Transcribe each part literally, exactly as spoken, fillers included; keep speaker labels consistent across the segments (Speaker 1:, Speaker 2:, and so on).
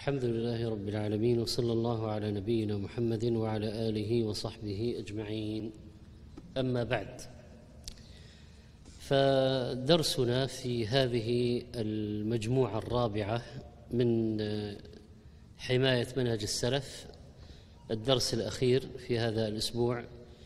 Speaker 1: الحمد لله رب العالمين، وصلى الله على نبينا محمد وعلى آله وصحبه أجمعين. أما بعد، فدرسنا في هذه المجموعة الرابعة من حماية منهج السلف، الدرس الأخير في هذا الأسبوع.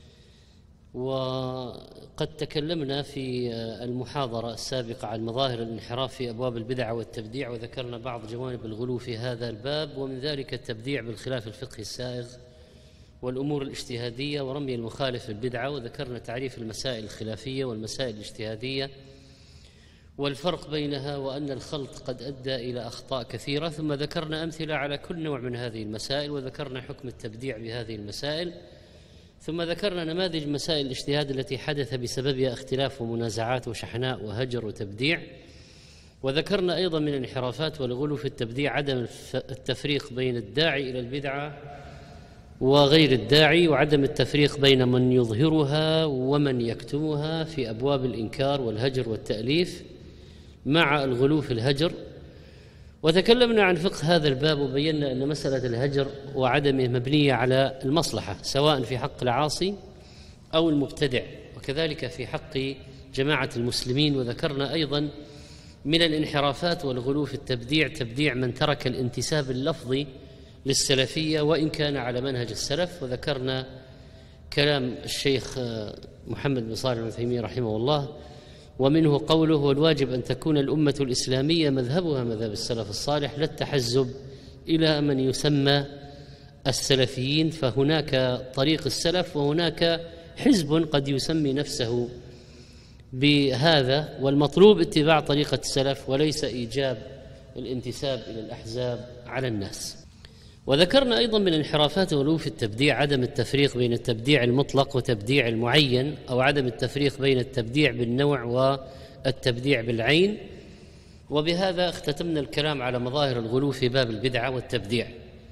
Speaker 1: وقد تكلمنا في المحاضرة السابقة عن مظاهر الانحراف في أبواب البدع والتبديع، وذكرنا بعض جوانب الغلو في هذا الباب، ومن ذلك التبديع بالخلاف الفقهي السائغ والأمور الاجتهادية ورمي المخالف للبدعة، وذكرنا تعريف المسائل الخلافية والمسائل الاجتهادية والفرق بينها، وأن الخلط قد أدى إلى أخطاء كثيرة. ثم ذكرنا أمثلة على كل نوع من هذه المسائل، وذكرنا حكم التبديع بهذه المسائل. ثم ذكرنا نماذج مسائل الاجتهاد التي حدث بسببها اختلاف ومنازعات وشحناء وهجر وتبديع. وذكرنا أيضا من الانحرافات والغلو في التبديع عدم التفريق بين الداعي إلى البدعة وغير الداعي، وعدم التفريق بين من يظهرها ومن يكتمها في أبواب الإنكار والهجر والتأليف مع الغلو في الهجر. وتكلمنا عن فقه هذا الباب، وبينا أن مسألة الهجر وعدمه مبنية على المصلحة، سواء في حق العاصي أو المبتدع، وكذلك في حق جماعة المسلمين. وذكرنا أيضا من الانحرافات والغلو في التبديع تبديع من ترك الانتساب اللفظي للسلفية وإن كان على منهج السلف. وذكرنا كلام الشيخ محمد بن صالح العثيمين رحمه الله، ومنه قوله: والواجب أن تكون الأمة الإسلامية مذهبها مذهب السلف الصالح، لا التحزب إلى من يسمى السلفيين، فهناك طريق السلف وهناك حزب قد يسمي نفسه بهذا، والمطلوب اتباع طريقة السلف وليس إيجاب الانتساب إلى الأحزاب على الناس. وذكرنا أيضا من انحرافات الغلو في التبديع عدم التفريق بين التبديع المطلق وتبديع المعين، أو عدم التفريق بين التبديع بالنوع والتبديع بالعين. وبهذا اختتمنا الكلام على مظاهر الغلو في باب البدعة والتبديع.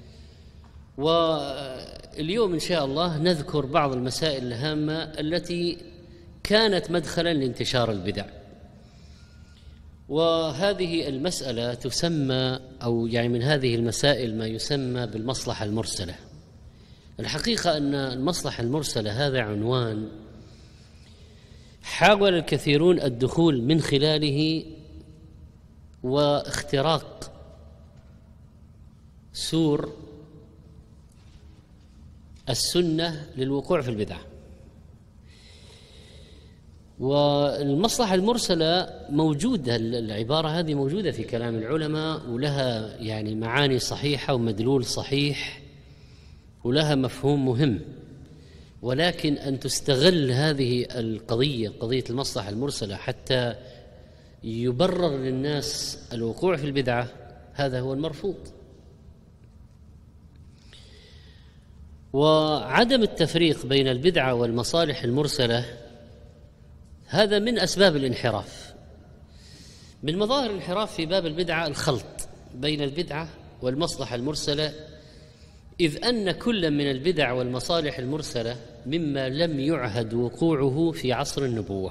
Speaker 1: واليوم إن شاء الله نذكر بعض المسائل الهامة التي كانت مدخلا لانتشار البدع. وهذه المسألة تسمى، أو يعني من هذه المسائل ما يسمى بالمصلحة المرسلة. الحقيقة أن المصلحة المرسلة هذا عنوان حاول الكثيرون الدخول من خلاله واختراق سور السنة للوقوع في البدعة. والمصلحة المرسلة موجودة، العبارة هذه موجودة في كلام العلماء، ولها يعني معاني صحيحة ومدلول صحيح ولها مفهوم مهم، ولكن أن تستغل هذه القضية، قضية المصلحة المرسلة، حتى يبرر للناس الوقوع في البدعة، هذا هو المرفوض. وعدم التفريق بين البدعة والمصالح المرسلة هذا من أسباب الانحراف. من مظاهر الانحراف في باب البدعة الخلط بين البدعة والمصلحة المرسلة، إذ أن كل من البدع والمصالح المرسلة مما لم يعهد وقوعه في عصر النبوة،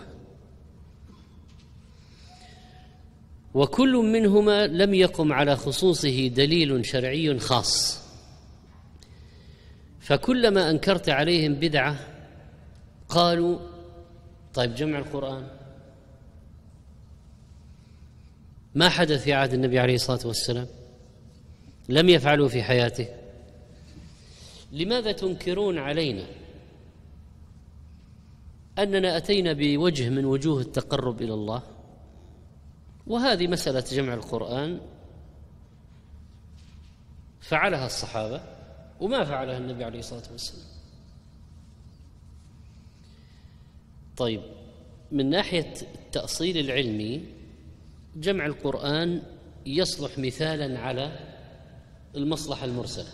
Speaker 1: وكل منهما لم يقم على خصوصه دليل شرعي خاص. فكلما أنكرت عليهم بدعة قالوا: طيب جمع القرآن ما حدث في عهد النبي عليه الصلاة والسلام، لم يفعلوا في حياته، لماذا تنكرون علينا أننا أتينا بوجه من وجوه التقرب إلى الله؟ وهذه مسألة جمع القرآن فعلها الصحابة وما فعلها النبي عليه الصلاة والسلام. طيب، من ناحية التأصيل العلمي جمع القرآن يصلح مثالا على المصلحة المرسلة،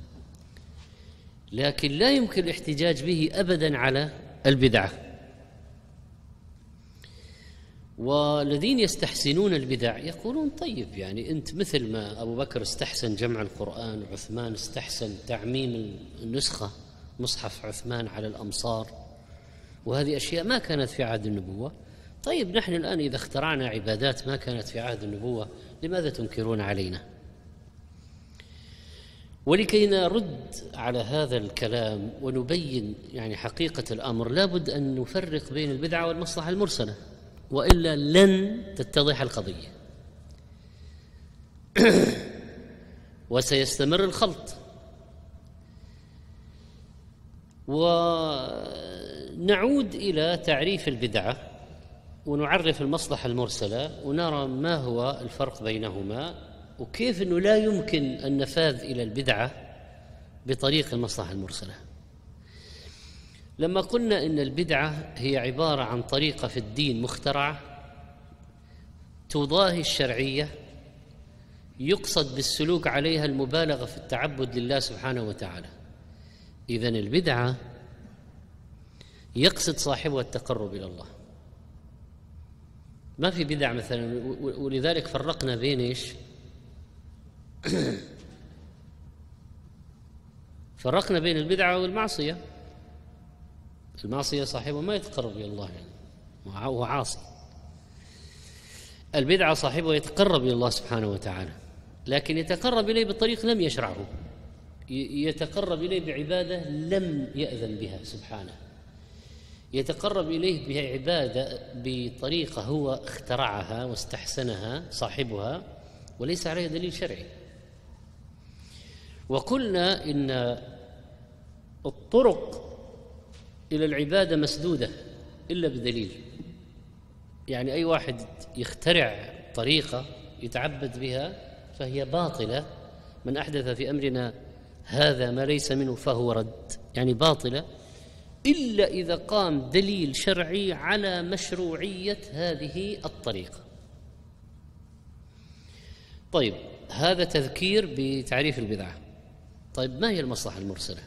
Speaker 1: لكن لا يمكن الاحتجاج به أبدا على البدعة. والذين يستحسنون البدع يقولون: طيب يعني أنت مثل ما أبو بكر استحسن جمع القرآن، عثمان استحسن تعميم النسخة مصحف عثمان على الأمصار، وهذه أشياء ما كانت في عهد النبوة. طيب نحن الآن إذا اخترعنا عبادات ما كانت في عهد النبوة، لماذا تنكرون علينا؟ ولكي نرد على هذا الكلام ونبين يعني حقيقة الأمر لابد أن نفرق بين البدعة والمصلحة المرسلة، وإلا لن تتضح القضية وسيستمر الخلط. ونعود إلى تعريف البدعة ونعرف المصلحة المرسلة ونرى ما هو الفرق بينهما، وكيف أنه لا يمكن النفاذ إلى البدعة بطريق المصلحة المرسلة. لما قلنا إن البدعة هي عبارة عن طريقة في الدين مخترعة تضاهي الشرعية، يقصد بالسلوك عليها المبالغة في التعبد لله سبحانه وتعالى، إذن البدعة يقصد صاحبها التقرب إلى الله. ما في بدع مثلا، ولذلك فرقنا بين إيش؟ فرقنا بين البدعة والمعصية. المعصية صاحبها ما يتقرب إلى الله، يعني هو عاصي. البدعة صاحبها يتقرب إلى الله سبحانه وتعالى، لكن يتقرب إليه بطريق لم يشرعه، يتقرب إليه بعبادة لم يأذن بها سبحانه، يتقرب إليه بعبادة بطريقة هو اخترعها واستحسنها صاحبها وليس عليه دليل شرعي. وقلنا إن الطرق إلى العبادة مسدودة إلا بدليل، يعني أي واحد يخترع طريقة يتعبد بها فهي باطلة. من أحدث في أمرنا هذا ما ليس منه فهو رد، يعني باطلة إلا إذا قام دليل شرعي على مشروعية هذه الطريقة. طيب، هذا تذكير بتعريف البدعة. طيب، ما هي المصلحة المرسلة؟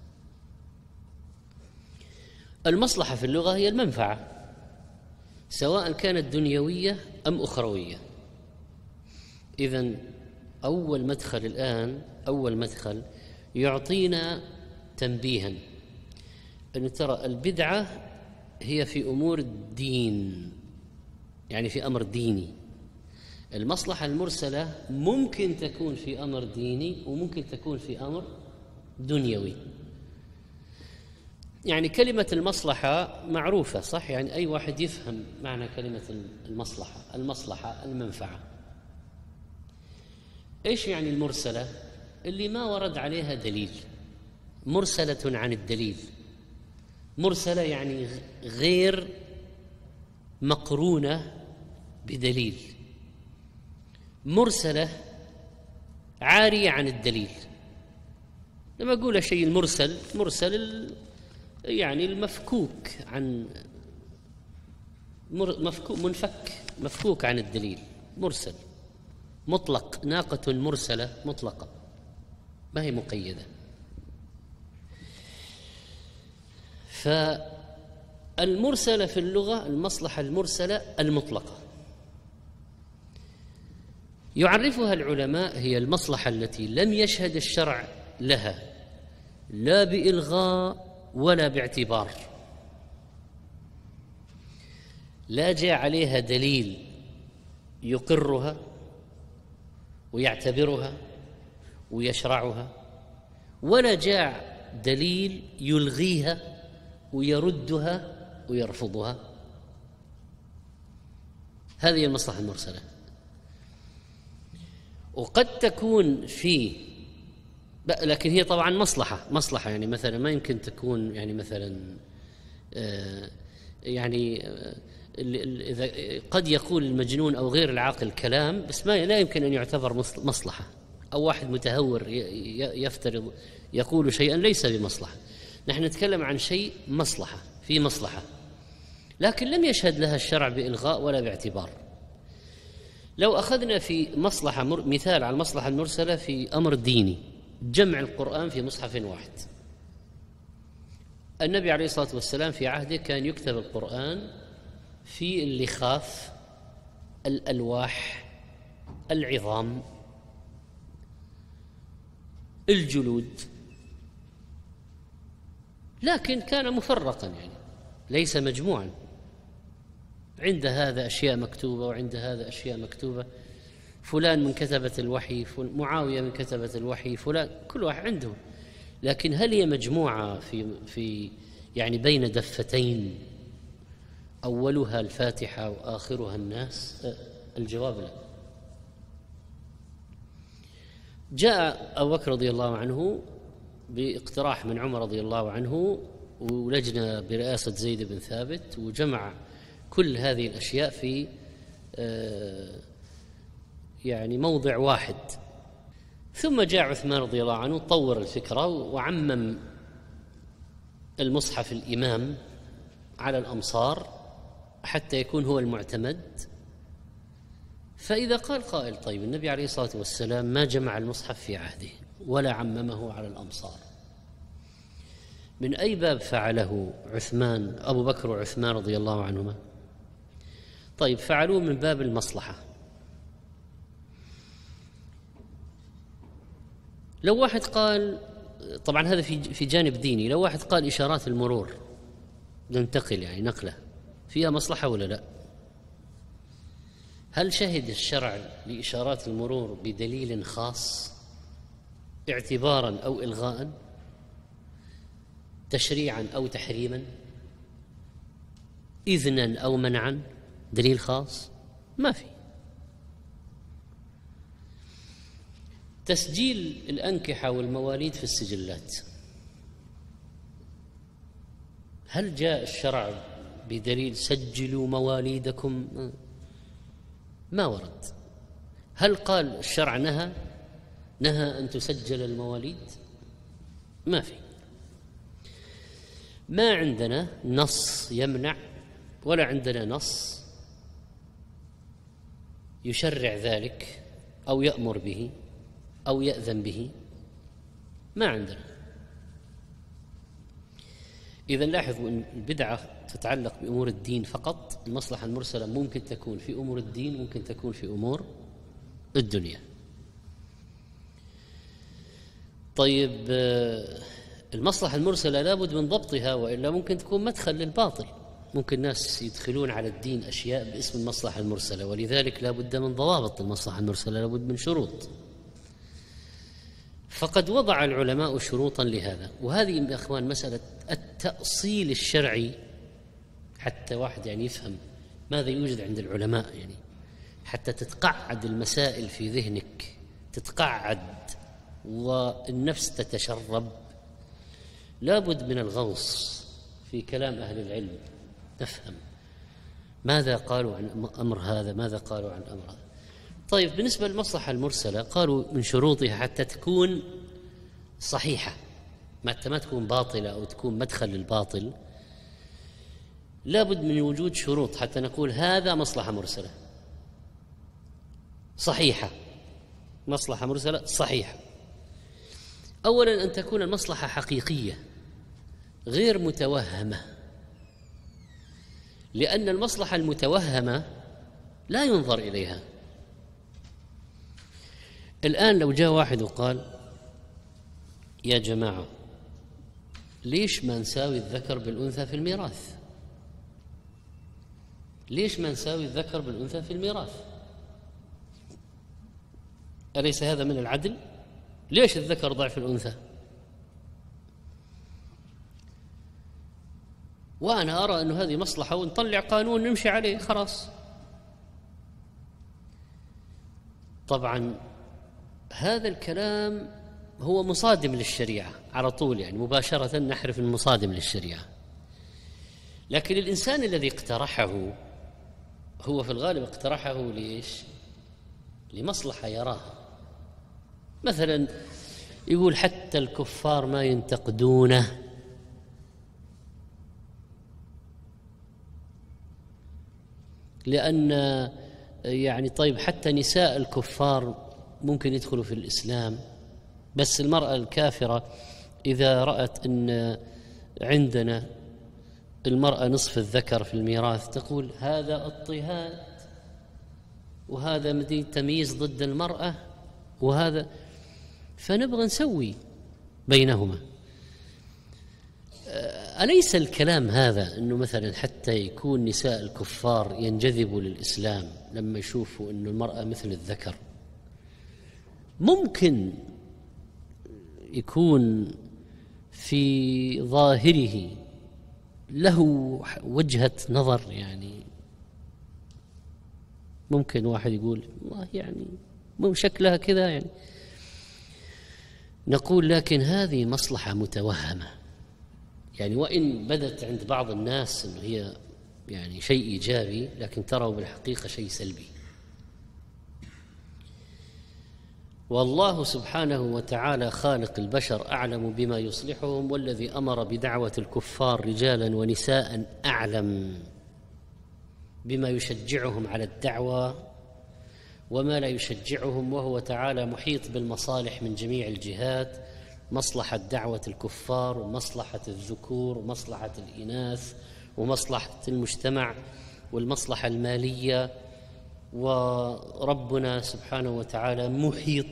Speaker 1: المصلحة في اللغة هي المنفعة، سواء كانت دنيوية أم أخروية. إذن أول مدخل الآن، أول مدخل يعطينا تنبيها أن ترى البدعة هي في أمور الدين، يعني في أمر ديني. المصلحة المرسلة ممكن تكون في أمر ديني وممكن تكون في أمر دنيوي. يعني كلمة المصلحة معروفة صح؟ يعني أي واحد يفهم معنى كلمة المصلحة. المصلحة المنفعة. إيش يعني المرسلة؟ اللي ما ورد عليها دليل، مرسلة عن الدليل. مرسلة يعني غير مقرونة بدليل، مرسلة عارية عن الدليل. لما أقول شيء المرسل، مرسل يعني المفكوك عن مفكوك منفك مفكوك عن الدليل، مرسل مطلق. ناقة مرسلة مطلقة ما هي مقيدة. فالمرسلة في اللغة المصلحة المرسلة المطلقة. يعرفها العلماء هي المصلحة التي لم يشهد الشرع لها لا بإلغاء ولا باعتبار، لا جاء عليها دليل يقرها ويعتبرها ويشرعها، ولا جاء دليل يلغيها ويردها ويرفضها. هذه المصلحة المرسلة. وقد تكون في، لكن هي طبعا مصلحة مصلحة يعني مثلا ما يمكن تكون يعني مثلا آه يعني آه إذا قد يقول المجنون أو غير العاقل كلام بس ما لا يمكن أن يعتبر مصلحة، أو واحد متهور يفترض يقول شيئا ليس بمصلحة. نحن نتكلم عن شيء مصلحة، في مصلحة لكن لم يشهد لها الشرع بإلغاء ولا باعتبار. لو أخذنا في مصلحة مثال على المصلحة المرسلة في أمر ديني، جمع القرآن في مصحف واحد. النبي عليه الصلاة والسلام في عهده كان يكتب القرآن في اللخاف، الألواح، العظام، الجلود، لكن كان مفرقا يعني ليس مجموعا. عند هذا أشياء مكتوبة وعند هذا أشياء مكتوبة. فلان من كتبة الوحي، معاوية من كتبة الوحي، فلان، كل واحد عنده. لكن هل هي مجموعة في في يعني بين دفتين أولها الفاتحة وآخرها الناس؟ الجواب لا. جاء أبو بكر رضي الله عنه باقتراح من عمر رضي الله عنه ولجنة برئاسة زيد بن ثابت، وجمع كل هذه الأشياء في يعني موضع واحد. ثم جاء عثمان رضي الله عنه طور الفكرة وعمم المصحف الإمام على الأمصار حتى يكون هو المعتمد. فإذا قال قائل طيب النبي عليه الصلاة والسلام ما جمع المصحف في عهده ولا عممه على الأمصار، من أي باب فعله عثمان أبو بكر وعثمان رضي الله عنهما؟ طيب فعلوه من باب المصلحة. لو واحد قال، طبعا هذا في في جانب ديني، لو واحد قال إشارات المرور ننتقل يعني نقله فيها مصلحة ولا لا؟ هل شهد الشرع لإشارات المرور بدليل خاص اعتبارا أو إلغاء، تشريعا أو تحريما، إذنا أو منعا، دليل خاص؟ ما في. تسجيل الأنكحة والمواليد في السجلات، هل جاء الشرع بدليل سجلوا مواليدكم؟ ما ورد. هل قال الشرع نهى نهى أن تسجل المواليد؟ ما في. ما عندنا نص يمنع ولا عندنا نص يشرع ذلك أو يأمر به أو يأذن به، ما عندنا. إذن لاحظوا أن البدعة تتعلق بأمور الدين فقط، المصلحة المرسلة ممكن تكون في أمور الدين، ممكن تكون في أمور الدنيا. طيب المصلحة المرسلة لابد من ضبطها، وإلا ممكن تكون مدخل للباطل، ممكن ناس يدخلون على الدين أشياء باسم المصلحة المرسلة، ولذلك لابد من ضوابط المصلحة المرسلة، لابد من شروط. فقد وضع العلماء شروطا لهذا، وهذه يا أخوان مسألة التأصيل الشرعي، حتى واحد يعني يفهم ماذا يوجد عند العلماء، يعني حتى تتقعد المسائل في ذهنك، تتقعد والنفس تتشرب. لابد من الغوص في كلام أهل العلم، نفهم ماذا قالوا عن أمر هذا، ماذا قالوا عن أمر هذا. طيب بالنسبة للمصلحة المرسلة قالوا من شروطها حتى تكون صحيحة، حتى ما تكون باطلة أو تكون مدخل للباطل، لابد من وجود شروط حتى نقول هذا مصلحة مرسلة صحيحة، مصلحة مرسلة صحيحة. أولا أن تكون المصلحة حقيقية غير متوهمة، لأن المصلحة المتوهمة لا ينظر إليها. الآن لو جاء واحد وقال يا جماعة ليش ما نساوي الذكر بالأنثى في الميراث؟ ليش ما نساوي الذكر بالأنثى في الميراث؟ أليس هذا من العدل؟ ليش الذكر ضعف الأنثى؟ وأنا أرى أن هذه مصلحة ونطلع قانون نمشي عليه خلاص. طبعا هذا الكلام هو مصادم للشريعة على طول، يعني مباشرة نحرف المصادم للشريعة. لكن الإنسان الذي اقترحه هو في الغالب اقترحه ليش؟ لمصلحة يراها. مثلا يقول حتى الكفار ما ينتقدونه، لأن يعني طيب حتى نساء الكفار ممكن يدخلوا في الإسلام، بس المرأة الكافرة إذا رأت أن عندنا المرأة نصف الذكر في الميراث تقول هذا اضطهاد وهذا مدي تمييز ضد المرأة وهذا، فنبغى نسوي بينهما. أليس الكلام هذا أنه مثلا حتى يكون نساء الكفار ينجذبوا للإسلام لما يشوفوا أن المرأة مثل الذكر، ممكن يكون في ظاهره له وجهة نظر، يعني ممكن واحد يقول والله يعني مو شكلها كذا يعني، نقول لكن هذه مصلحة متوهمة، يعني وإن بدت عند بعض الناس أنه هي يعني شيء إيجابي، لكن تروا بالحقيقة شيء سلبي. والله سبحانه وتعالى خالق البشر أعلم بما يصلحهم، والذي أمر بدعوة الكفار رجالا ونساء أعلم بما يشجعهم على الدعوة وما لا يشجعهم، وهو تعالى محيط بالمصالح من جميع الجهات، مصلحة دعوة الكفار ومصلحة الذكور ومصلحة الإناث ومصلحة المجتمع والمصلحة المالية، وربنا سبحانه وتعالى محيط.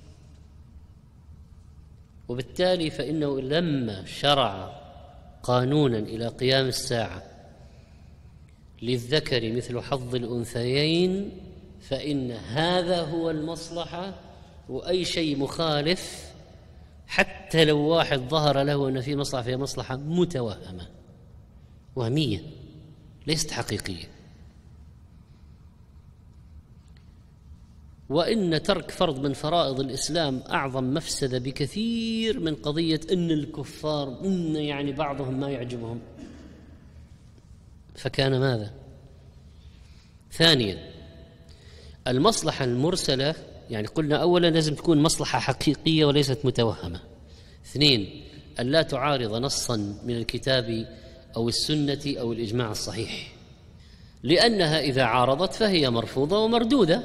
Speaker 1: وبالتالي فإنه لما شرع قانونا إلى قيام الساعة للذكر مثل حظ الأنثيين فإن هذا هو المصلحة، وأي شيء مخالف حتى لو واحد ظهر له أن في مصلحة في مصلحة متوهمة وهمية ليست حقيقية. وإن ترك فرض من فرائض الإسلام أعظم مفسدة بكثير من قضية أن الكفار إن يعني بعضهم ما يعجبهم. فكان ماذا؟ ثانيا المصلحة المرسلة، يعني قلنا أولا لازم تكون مصلحة حقيقية وليست متوهمة. اثنين أن لا تعارض نصا من الكتاب أو السنة أو الإجماع الصحيح، لأنها إذا عارضت فهي مرفوضة ومردودة.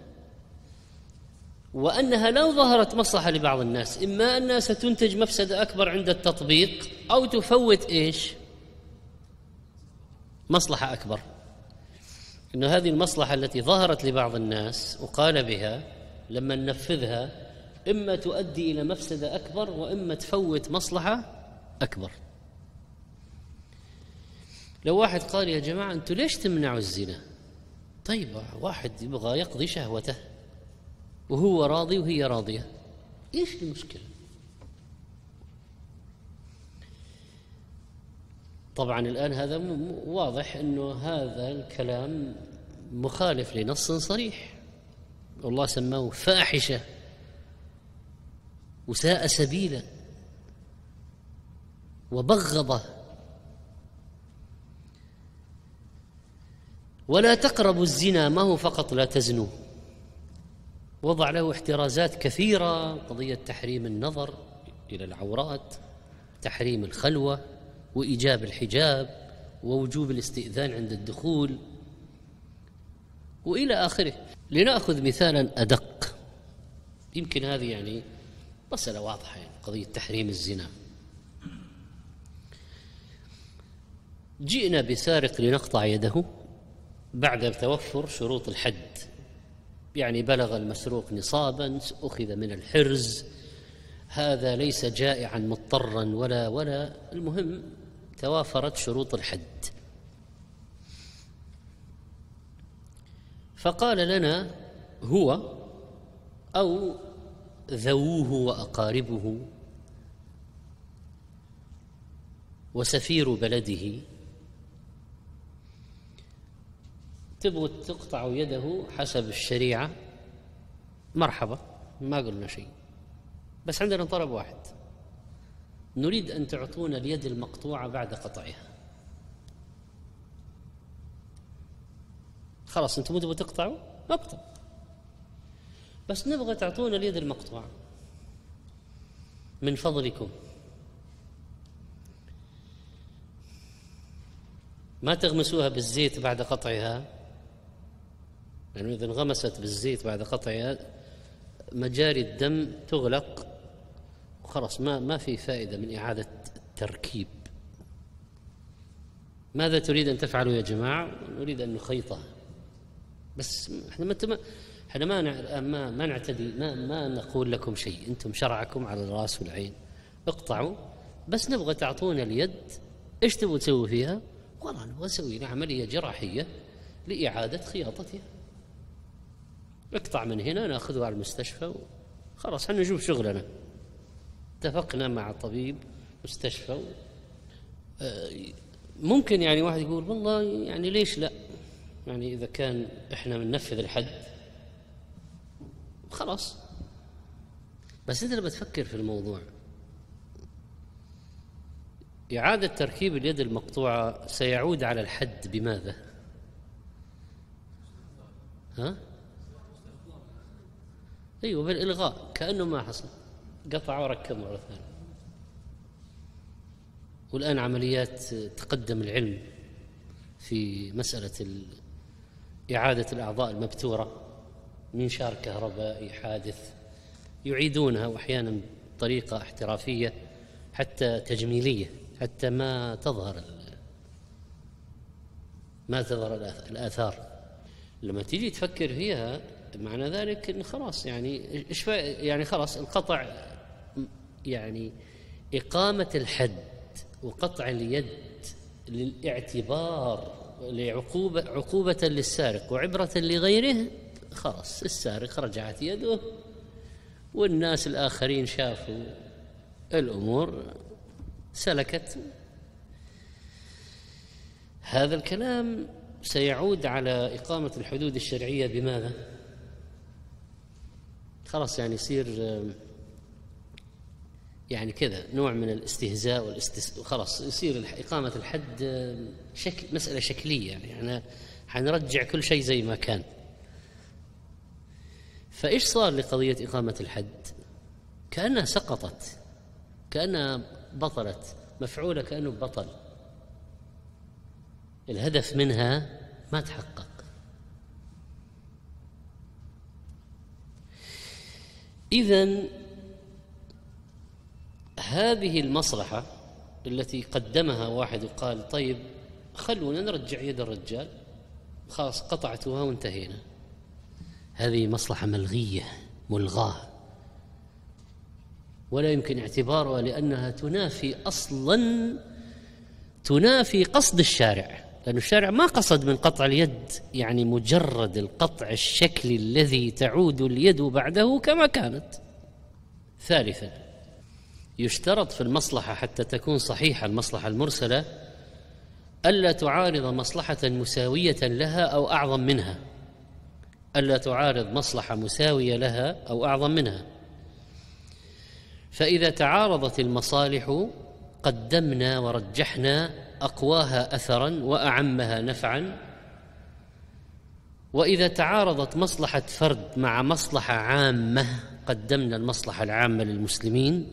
Speaker 1: وأنها لو ظهرت مصلحة لبعض الناس إما أنها ستنتج مفسدة أكبر عند التطبيق أو تفوت إيش؟ مصلحة أكبر. إن هذه المصلحة التي ظهرت لبعض الناس وقال بها لما ننفذها إما تؤدي إلى مفسدة أكبر وإما تفوت مصلحة أكبر. لو واحد قال يا جماعة أنتوا ليش تمنعوا الزنا؟ طيب واحد يبغى يقضي شهوته وهو راضي وهي راضية، إيش المشكلة؟ طبعا الآن هذا واضح أنه هذا الكلام مخالف لنص صريح، والله سماه فاحشة وساء سبيلا وبغضه. ولا تقربوا الزنا، ما هو فقط لا تزنوا، وضع له احترازات كثيرة، قضية تحريم النظر إلى العورات، تحريم الخلوة، وإيجاب الحجاب، ووجوب الاستئذان عند الدخول، وإلى آخره. لنأخذ مثالا أدق، يمكن هذه يعني مسألة واضحة، يعني قضية تحريم الزنا. جئنا بسارق لنقطع يده بعد توفر شروط الحد، يعني بلغ المسروق نصابا، أخذ من الحرز، هذا ليس جائعا مضطرا ولا ولا المهم توافرت شروط الحد. فقال لنا هو أو ذووه وأقاربه وسفير بلده تبغوا تقطعوا يده حسب الشريعة، مرحبا، ما قلنا شيء، بس عندنا طلب واحد، نريد أن تعطونا اليد المقطوعة بعد قطعها. خلاص أنتم تبغوا تقطعوا اقطعوا، بس نبغى تعطونا اليد المقطوعة من فضلكم، ما تغمسوها بالزيت بعد قطعها، لأنه يعني إذا انغمست بالزيت بعد قطعها مجاري الدم تغلق وخلاص ما ما في فائدة من إعادة التركيب. ماذا تريد أن تفعلوا يا جماعة؟ نريد أن نخيطها، بس احنا ما احنا ما ما ما نعتدي، ما ما نقول لكم شيء، أنتم شرعكم على الرأس والعين، اقطعوا، بس نبغى تعطونا اليد. إيش تبغوا تسوي فيها؟ والله نبغى نسوي لها عملية جراحية لإعادة خياطتها. اقطع من هنا ناخذها على المستشفى خلاص احنا نشوف شغلنا. اتفقنا مع طبيب مستشفى. ممكن يعني واحد يقول والله يعني ليش لا، يعني إذا كان إحنا بننفذ الحد خلاص. بس أنت لما تفكر في الموضوع، إعادة تركيب اليد المقطوعة سيعود على الحد بماذا؟ ها؟ أيوة، بالإلغاء، كأنه ما حصل، قطع وركب مرة ثانية. والآن عمليات تقدم العلم في مسألة إعادة الأعضاء المبتورة، منشار كهربائي حادث يعيدونها، وأحيانا بطريقة احترافية حتى تجميلية، حتى ما تظهر ما تظهر الآثار. لما تيجي تفكر فيها معنى ذلك إن خلاص يعني إيش يعني خلاص القطع، يعني إقامة الحد وقطع اليد للاعتبار لعقوبة عقوبة للسارق وعبرة لغيره، خلاص السارق رجعت يده، والناس الآخرين شافوا الأمور سلكت. هذا الكلام سيعود على إقامة الحدود الشرعية بماذا؟ خلاص يعني يصير يعني كذا نوع من الاستهزاء والاستس... خلاص يصير إقامة الحد شكل مسألة شكلية، يعني احنا حنرجع كل شيء زي ما كان. فإيش صار لقضية إقامة الحد؟ كأنها سقطت، كأنها بطلت، مفعولة كأنه بطل، الهدف منها ما تحقق. إذن هذه المصلحة التي قدمها واحد وقال طيب خلونا نرجع يد الرجال، خلاص قطعتها وانتهينا، هذه مصلحة ملغية ملغاة، ولا يمكن اعتبارها لأنها تنافي أصلا تنافي قصد الشارع، لأن الشارع ما قصد من قطع اليد يعني مجرد القطع الشكلي الذي تعود اليد بعده كما كانت. ثالثا، يشترط في المصلحة حتى تكون صحيحة، المصلحة المرسلة، ألا تعارض مصلحة مساوية لها أو أعظم منها، ألا تعارض مصلحة مساوية لها أو أعظم منها. فإذا تعارضت المصالح قدمنا ورجحنا أقواها أثرا وأعمها نفعا، وإذا تعارضت مصلحة فرد مع مصلحة عامة قدمنا المصلحة العامة للمسلمين.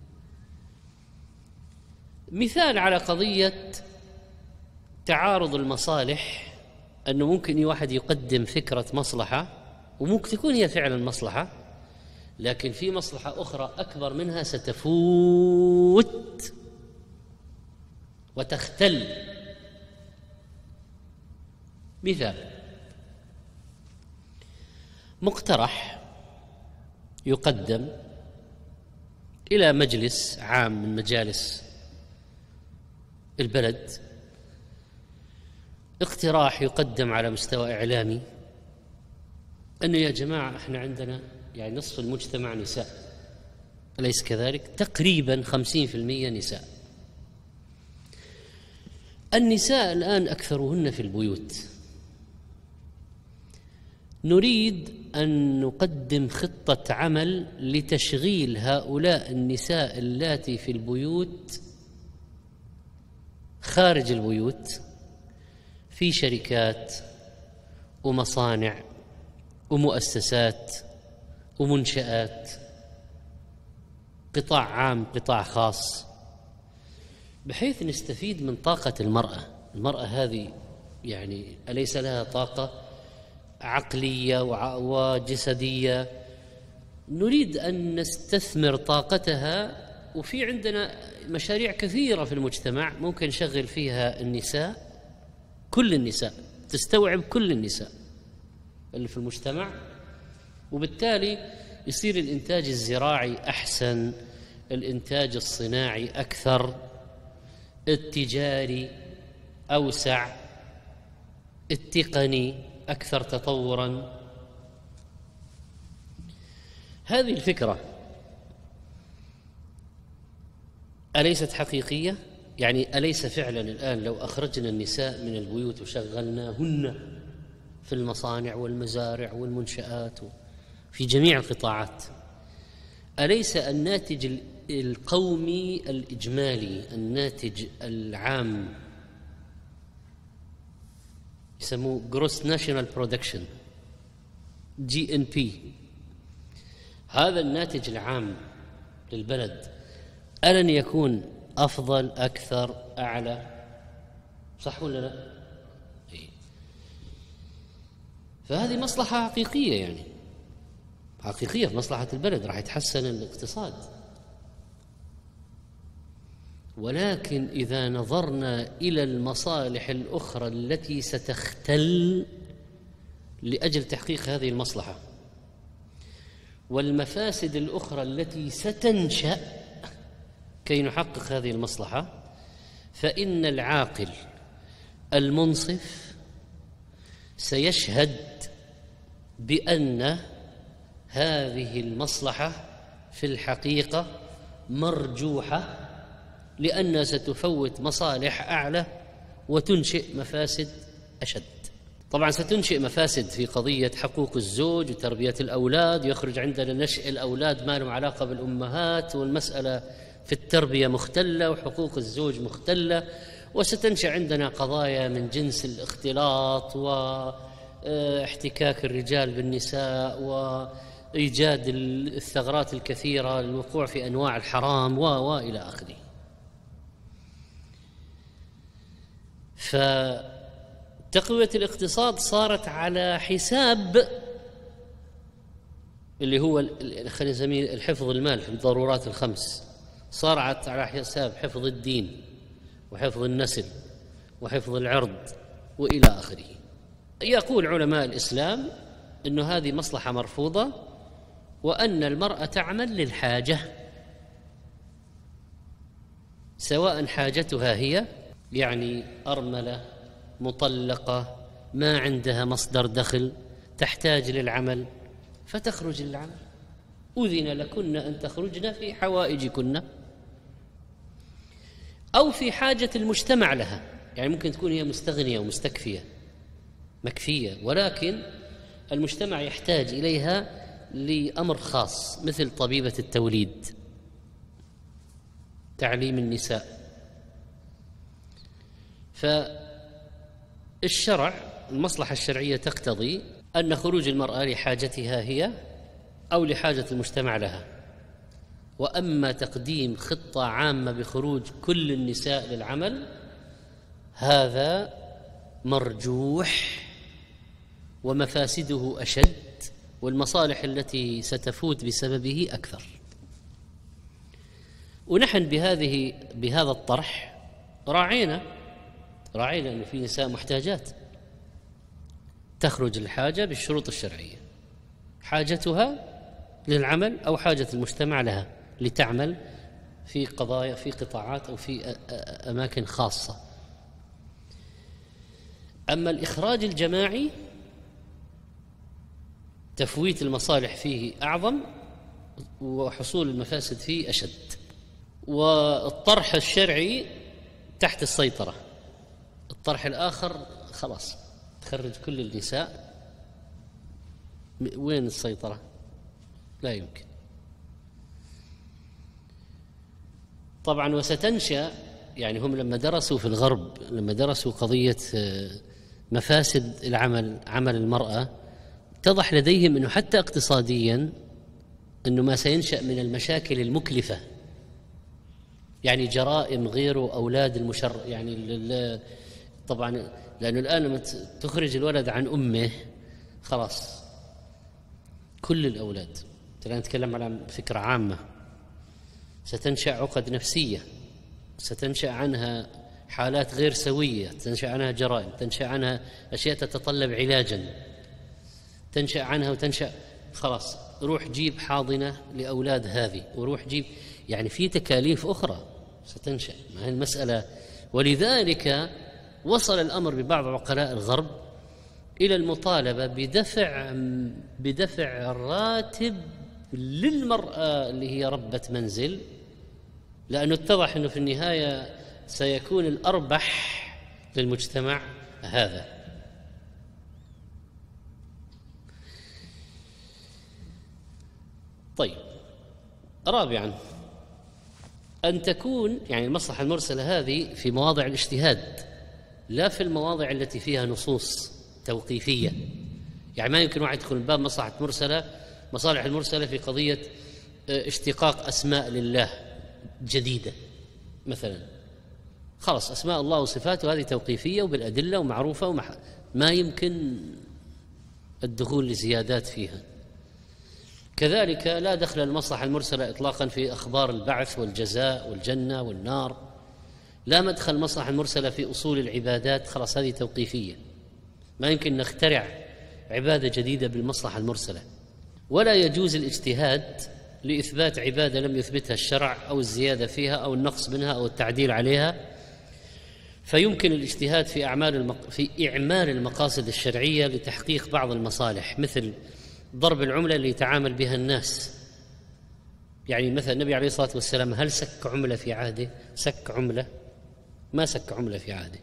Speaker 1: مثال على قضية تعارض المصالح أنه ممكن واحد يقدم فكرة مصلحة وممكن تكون هي فعلا مصلحة، لكن في مصلحة أخرى أكبر منها ستفوت وتختل. مثال، مقترح يقدم إلى مجلس عام من مجالس البلد، اقتراح يقدم على مستوى إعلامي أنه يا جماعة احنا عندنا يعني نصف المجتمع نساء، أليس كذلك؟ تقريبا خمسين في المئة نساء. النساء الآن أكثرهن في البيوت، نريد أن نقدم خطة عمل لتشغيل هؤلاء النساء اللاتي في البيوت خارج البيوت في شركات ومصانع ومؤسسات ومنشآت، قطاع عام قطاع خاص، بحيث نستفيد من طاقة المرأة. المرأة هذه يعني أليس لها طاقة عقلية وجسدية؟ نريد أن نستثمر طاقتها، وفي عندنا مشاريع كثيرة في المجتمع ممكن نشغل فيها النساء، كل النساء، تستوعب كل النساء اللي في المجتمع، وبالتالي يصير الإنتاج الزراعي أحسن، الإنتاج الصناعي أكثر، التجاري أوسع، التقني أكثر تطوراً. هذه الفكرة أليست حقيقية؟ يعني أليس فعلا الآن لو أخرجنا النساء من البيوت وشغلناهن في المصانع والمزارع والمنشآت في جميع القطاعات، أليس الناتج القومي الإجمالي، الناتج العام، يسموه Gross National Production جي إن بي، هذا الناتج العام للبلد ألن يكون أفضل، أكثر، أعلى؟ صح ولا لا؟ إيه. فهذه مصلحة حقيقية، يعني حقيقية في مصلحة البلد، راح يتحسن الاقتصاد. ولكن إذا نظرنا إلى المصالح الأخرى التي ستختل لأجل تحقيق هذه المصلحة، والمفاسد الأخرى التي ستنشأ كي نحقق هذه المصلحة، فإن العاقل المنصف سيشهد بأن هذه المصلحة في الحقيقة مرجوحة، لأنها ستفوت مصالح أعلى وتنشئ مفاسد أشد. طبعا ستنشئ مفاسد في قضية حقوق الزوج وتربية الأولاد، يخرج عندنا نشء الأولاد ما لهم علاقة بالأمهات، والمسألة في التربية مختلة وحقوق الزوج مختلة، وستنشأ عندنا قضايا من جنس الاختلاط واحتكاك الرجال بالنساء وإيجاد الثغرات الكثيرة للوقوع في أنواع الحرام و وإلى آخره. فتقوية الاقتصاد صارت على حساب اللي هو خلينا نسميه الحفظ المال في الضرورات الخمس، صارت على حساب حفظ الدين وحفظ النسل وحفظ العرض وإلى آخره. يقول علماء الإسلام أن هذه مصلحة مرفوضة، وأن المرأة تعمل للحاجة، سواء حاجتها هي يعني أرملة، مطلقة، ما عندها مصدر دخل، تحتاج للعمل فتخرج للعمل، أذن لكن أن تخرجن في حوائجكن، أو في حاجة المجتمع لها، يعني ممكن تكون هي مستغنية ومستكفية مكفية، ولكن المجتمع يحتاج إليها لأمر خاص، مثل طبيبة التوليد، تعليم النساء. فالشرع، المصلحة الشرعية تقتضي أن خروج المرأة لحاجتها هي أو لحاجة المجتمع لها. وأما تقديم خطة عامة بخروج كل النساء للعمل، هذا مرجوح ومفاسده أشد، والمصالح التي ستفوت بسببه أكثر. ونحن بهذه بهذا الطرح راعينا راعينا أن في نساء محتاجات تخرج الحاجة بالشروط الشرعية، حاجتها للعمل أو حاجة المجتمع لها لتعمل في قضايا في قطاعات أو في أماكن خاصة. أما الإخراج الجماعي تفويت المصالح فيه أعظم وحصول المفاسد فيه أشد، والطرح الشرعي تحت السيطرة، الطرح الآخر خلاص تخرج كل النساء، وين السيطرة؟ لا يمكن. طبعا وستنشأ، يعني هم لما درسوا في الغرب، لما درسوا قضية مفاسد العمل، عمل المرأة، اتضح لديهم أنه حتى اقتصاديا أنه ما سينشأ من المشاكل المكلفة، يعني جرائم غيره، أولاد المشر، يعني طبعا لأنه الآن لما تخرج الولد عن أمه خلاص كل الأولاد، الآن نتكلم على فكرة عامة، ستنشأ عقد نفسية، ستنشأ عنها حالات غير سوية، تنشأ عنها جرائم، تنشأ عنها أشياء تتطلب علاجا، تنشأ عنها وتنشأ خلاص روح جيب حاضنة لأولاد هذه، وروح جيب، يعني في تكاليف أخرى ستنشأ مع المسألة. ولذلك وصل الأمر ببعض عقلاء الغرب إلى المطالبة بدفع بدفع الراتب للمرأة اللي هي ربة منزل، لأنه اتضح أنه في النهاية سيكون الأربح للمجتمع هذا. طيب، رابعا أن تكون يعني المصلحة المرسلة هذه في مواضع الاجتهاد، لا في المواضع التي فيها نصوص توقيفية. يعني ما يمكن واحد يدخل من باب مصلحة مرسلة مصالح المرسلة في قضية اشتقاق أسماء لله جديدة مثلا، خلاص أسماء الله وصفاته هذه توقيفية وبالأدلة ومعروفة ومح... ما يمكن الدخول لزيادات فيها. كذلك لا دخل المصلحة المرسلة إطلاقا في أخبار البعث والجزاء والجنة والنار، لا مدخل المصلحة المرسلة في أصول العبادات، خلاص هذه توقيفية، ما يمكن نخترع عبادة جديدة بالمصلحة المرسلة. ولا يجوز الاجتهاد لإثبات عبادة لم يثبتها الشرع أو الزيادة فيها أو النقص منها أو التعديل عليها، فيمكن الاجتهاد في أعمال المق... في إعمال المقاصد الشرعية لتحقيق بعض المصالح، مثل ضرب العملة اللي يتعامل بها الناس. يعني مثلا النبي عليه الصلاة والسلام هل سك عملة في عهده؟ سك عملة؟ ما سك عملة في عهده.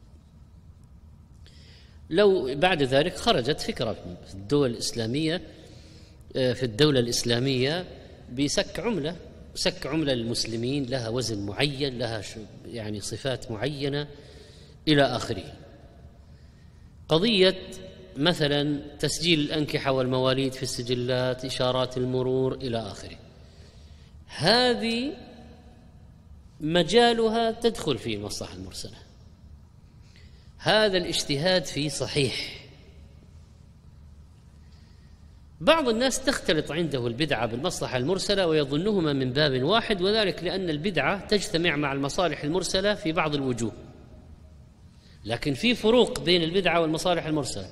Speaker 1: لو بعد ذلك خرجت فكرة في الدول الإسلامية في الدولة الإسلامية بسك عملة، سك عملة للمسلمين لها وزن معين، لها يعني صفات معينة إلى آخره. قضية مثلا تسجيل الأنكحة والمواليد في السجلات، إشارات المرور إلى آخره، هذه مجالها تدخل في المصلحة المرسلة، هذا الاجتهاد فيه صحيح. بعض الناس تختلط عنده البدعة بالمصلحة المرسلة ويظنهما من باب واحد، وذلك لأن البدعة تجتمع مع المصالح المرسلة في بعض الوجوه، لكن في فروق بين البدعة والمصالح المرسلة.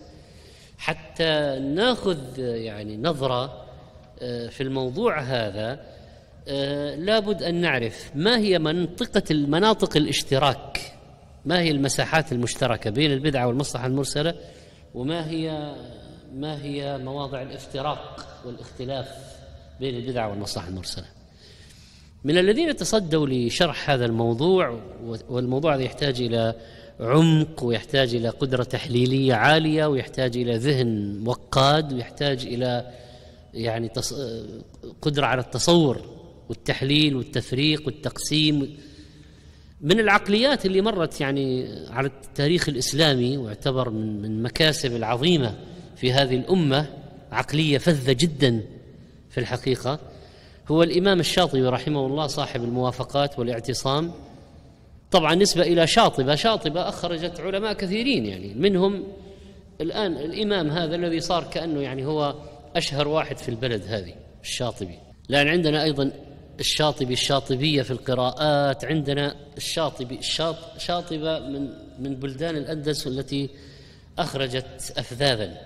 Speaker 1: حتى ناخذ يعني نظرة في الموضوع هذا لابد أن نعرف ما هي منطقة المناطق الاشتراك، ما هي المساحات المشتركة بين البدعة والمصلحة المرسلة، وما هي ما هي مواضع الافتراق والاختلاف بين البدعة والمصلحة المرسلة. من الذين تصدوا لشرح هذا الموضوع، والموضوع هذا يحتاج إلى عمق ويحتاج إلى قدرة تحليلية عالية ويحتاج إلى ذهن وقاد ويحتاج إلى يعني تص... قدرة على التصور والتحليل والتفريق والتقسيم. من العقليات اللي مرت يعني على التاريخ الإسلامي واعتبر من من مكاسب العظيمة في هذه الأمة، عقلية فذة جدا في الحقيقة، هو الإمام الشاطبي رحمه الله صاحب الموافقات والاعتصام. طبعا نسبة إلى شاطبة، شاطبة أخرجت علماء كثيرين، يعني منهم الآن الإمام هذا الذي صار كأنه يعني هو أشهر واحد في البلد هذه، الشاطبي. لأن عندنا أيضا الشاطبي الشاطبية في القراءات، عندنا الشاطبي الشاط شاطبة من من بلدان الأندلس التي أخرجت أفذاذا.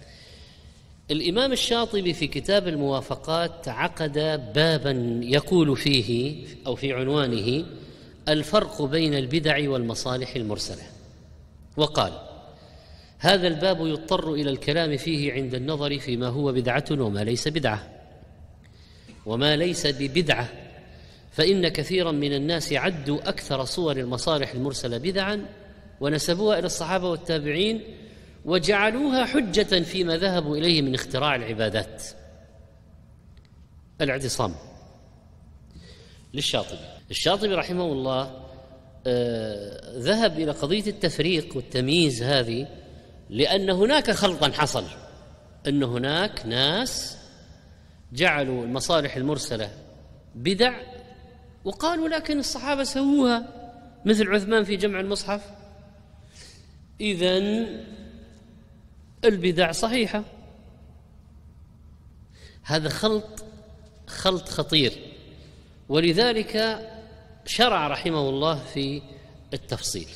Speaker 1: الإمام الشاطبي في كتاب الموافقات عقد بابا يقول فيه أو في عنوانه الفرق بين البدع والمصالح المرسلة، وقال: هذا الباب يضطر إلى الكلام فيه عند النظر فيما هو بدعة وما ليس بدعة، وما ليس ببدعة، فإن كثيرا من الناس عدوا أكثر صور المصالح المرسلة بدعا ونسبوها إلى الصحابة والتابعين وجعلوها حجة فيما ذهبوا إليه من اختراع العبادات. الاعتصام للشاطبي. الشاطبي رحمه الله آه ذهب إلى قضية التفريق والتمييز هذه، لأن هناك خلطا حصل، أن هناك ناس جعلوا المصالح المرسلة بدع وقالوا لكن الصحابة سووها، مثل عثمان في جمع المصحف، إذن البدع صحيحة. هذا خلط خلط خطير، ولذلك شرع رحمه الله في التفصيل.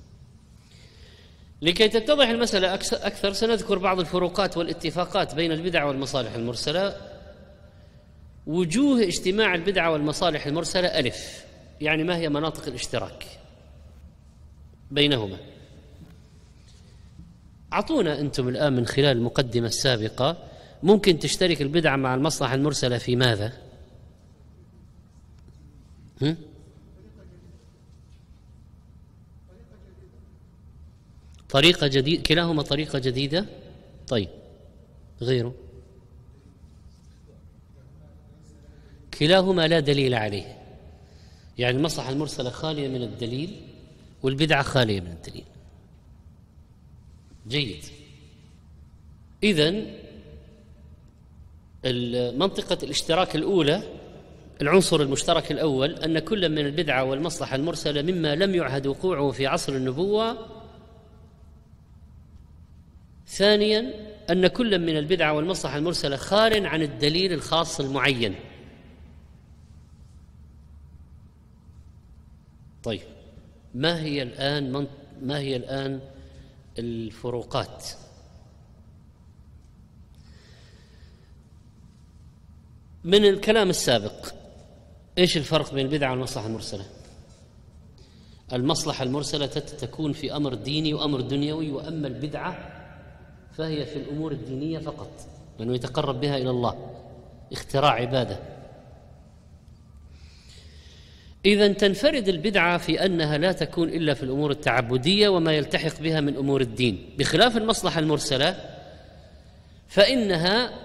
Speaker 1: لكي تتضح المسألة أكثر سنذكر بعض الفروقات والاتفاقات بين البدع والمصالح المرسلة. وجوه اجتماع البدعة والمصالح المرسلة: ألف، يعني ما هي مناطق الاشتراك بينهما؟ أعطونا أنتم الآن من خلال المقدمة السابقة ممكن تشترك البدعة مع المصلحة المرسلة في ماذا؟ هم؟ طريقة جديدة، كلاهما طريقة جديدة. طيب غيره؟ كلاهما لا دليل عليه، يعني المصلحة المرسلة خالية من الدليل والبدعة خالية من الدليل. جيد. إذن منطقة الاشتراك الأولى، العنصر المشترك الأول، أن كل من البدعة والمصلحة المرسلة مما لم يعهد وقوعه في عصر النبوة. ثانياً أن كل من البدعة والمصلحة المرسلة خال عن الدليل الخاص المعين. طيب ما هي الآن ما هي الآن الفروقات؟ من الكلام السابق ايش الفرق بين البدعة والمصلحة المرسلة؟ المصلحة المرسلة تكون في أمر ديني وأمر دنيوي، وأما البدعة فهي في الأمور الدينية فقط، لأنه يتقرب بها إلى الله، اختراع عبادة. إذن تنفرد البدعة في أنها لا تكون إلا في الأمور التعبدية وما يلتحق بها من أمور الدين، بخلاف المصلحة المرسلة فإنها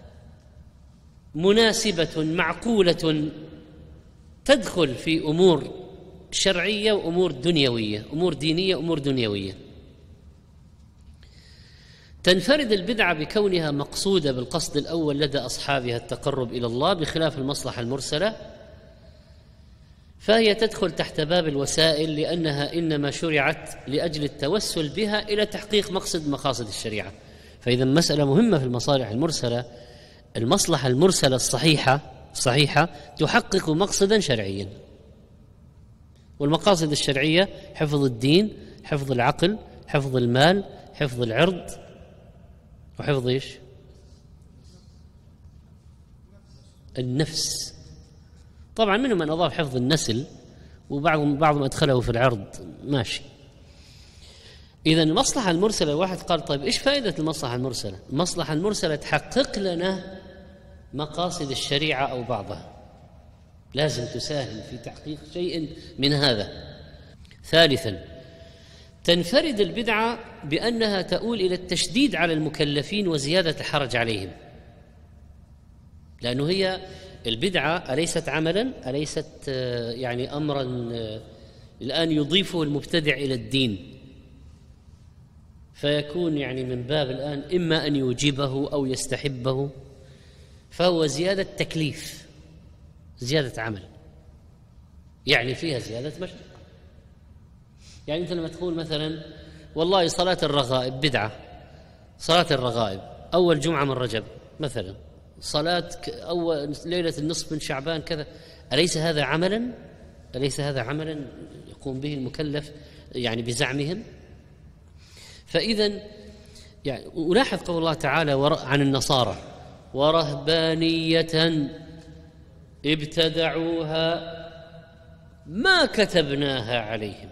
Speaker 1: مناسبة معقولة تدخل في أمور شرعية وأمور دنيوية، أمور دينية وأمور دنيوية. تنفرد البدعة بكونها مقصودة بالقصد الأول لدى أصحابها التقرب إلى الله، بخلاف المصلحة المرسلة فهي تدخل تحت باب الوسائل، لأنها إنما شرعت لأجل التوسل بها إلى تحقيق مقصد مقاصد الشريعة. فإذا مسألة مهمة في المصالح المرسلة، المصلحة المرسلة الصحيحة الصحيحة تحقق مقصدا شرعيا، والمقاصد الشرعية حفظ الدين، حفظ العقل، حفظ المال، حفظ العرض، وحفظ ايش؟ النفس. طبعا منهم من أضاف حفظ النسل، وبعضهم بعضهم أدخله في العرض، ماشي. إذن المصلحة المرسلة، واحد قال طيب إيش فائدة المصلحة المرسلة؟ المصلحة المرسلة تحقق لنا مقاصد الشريعة أو بعضها، لازم تساهم في تحقيق شيء من هذا. ثالثا تنفرد البدعة بأنها تؤول إلى التشديد على المكلفين وزيادة الحرج عليهم، لأنه هي البدعة أليست عملا، أليست يعني أمرا الآن يضيفه المبتدع إلى الدين، فيكون يعني من باب الآن إما أن يوجبه أو يستحبه، فهو زيادة تكليف، زيادة عمل، يعني فيها زيادة مشقة. يعني أنت لما تقول مثلا والله صلاة الرغائب بدعة، صلاة الرغائب أول جمعة من رجب مثلا، صلاة أول ليلة النصف من شعبان كذا، أليس هذا عملا؟ أليس هذا عملا يقوم به المكلف يعني بزعمهم؟ فإذا يعني ألاحظ قول الله تعالى عن النصارى: ورهبانية ابتدعوها ما كتبناها عليهم.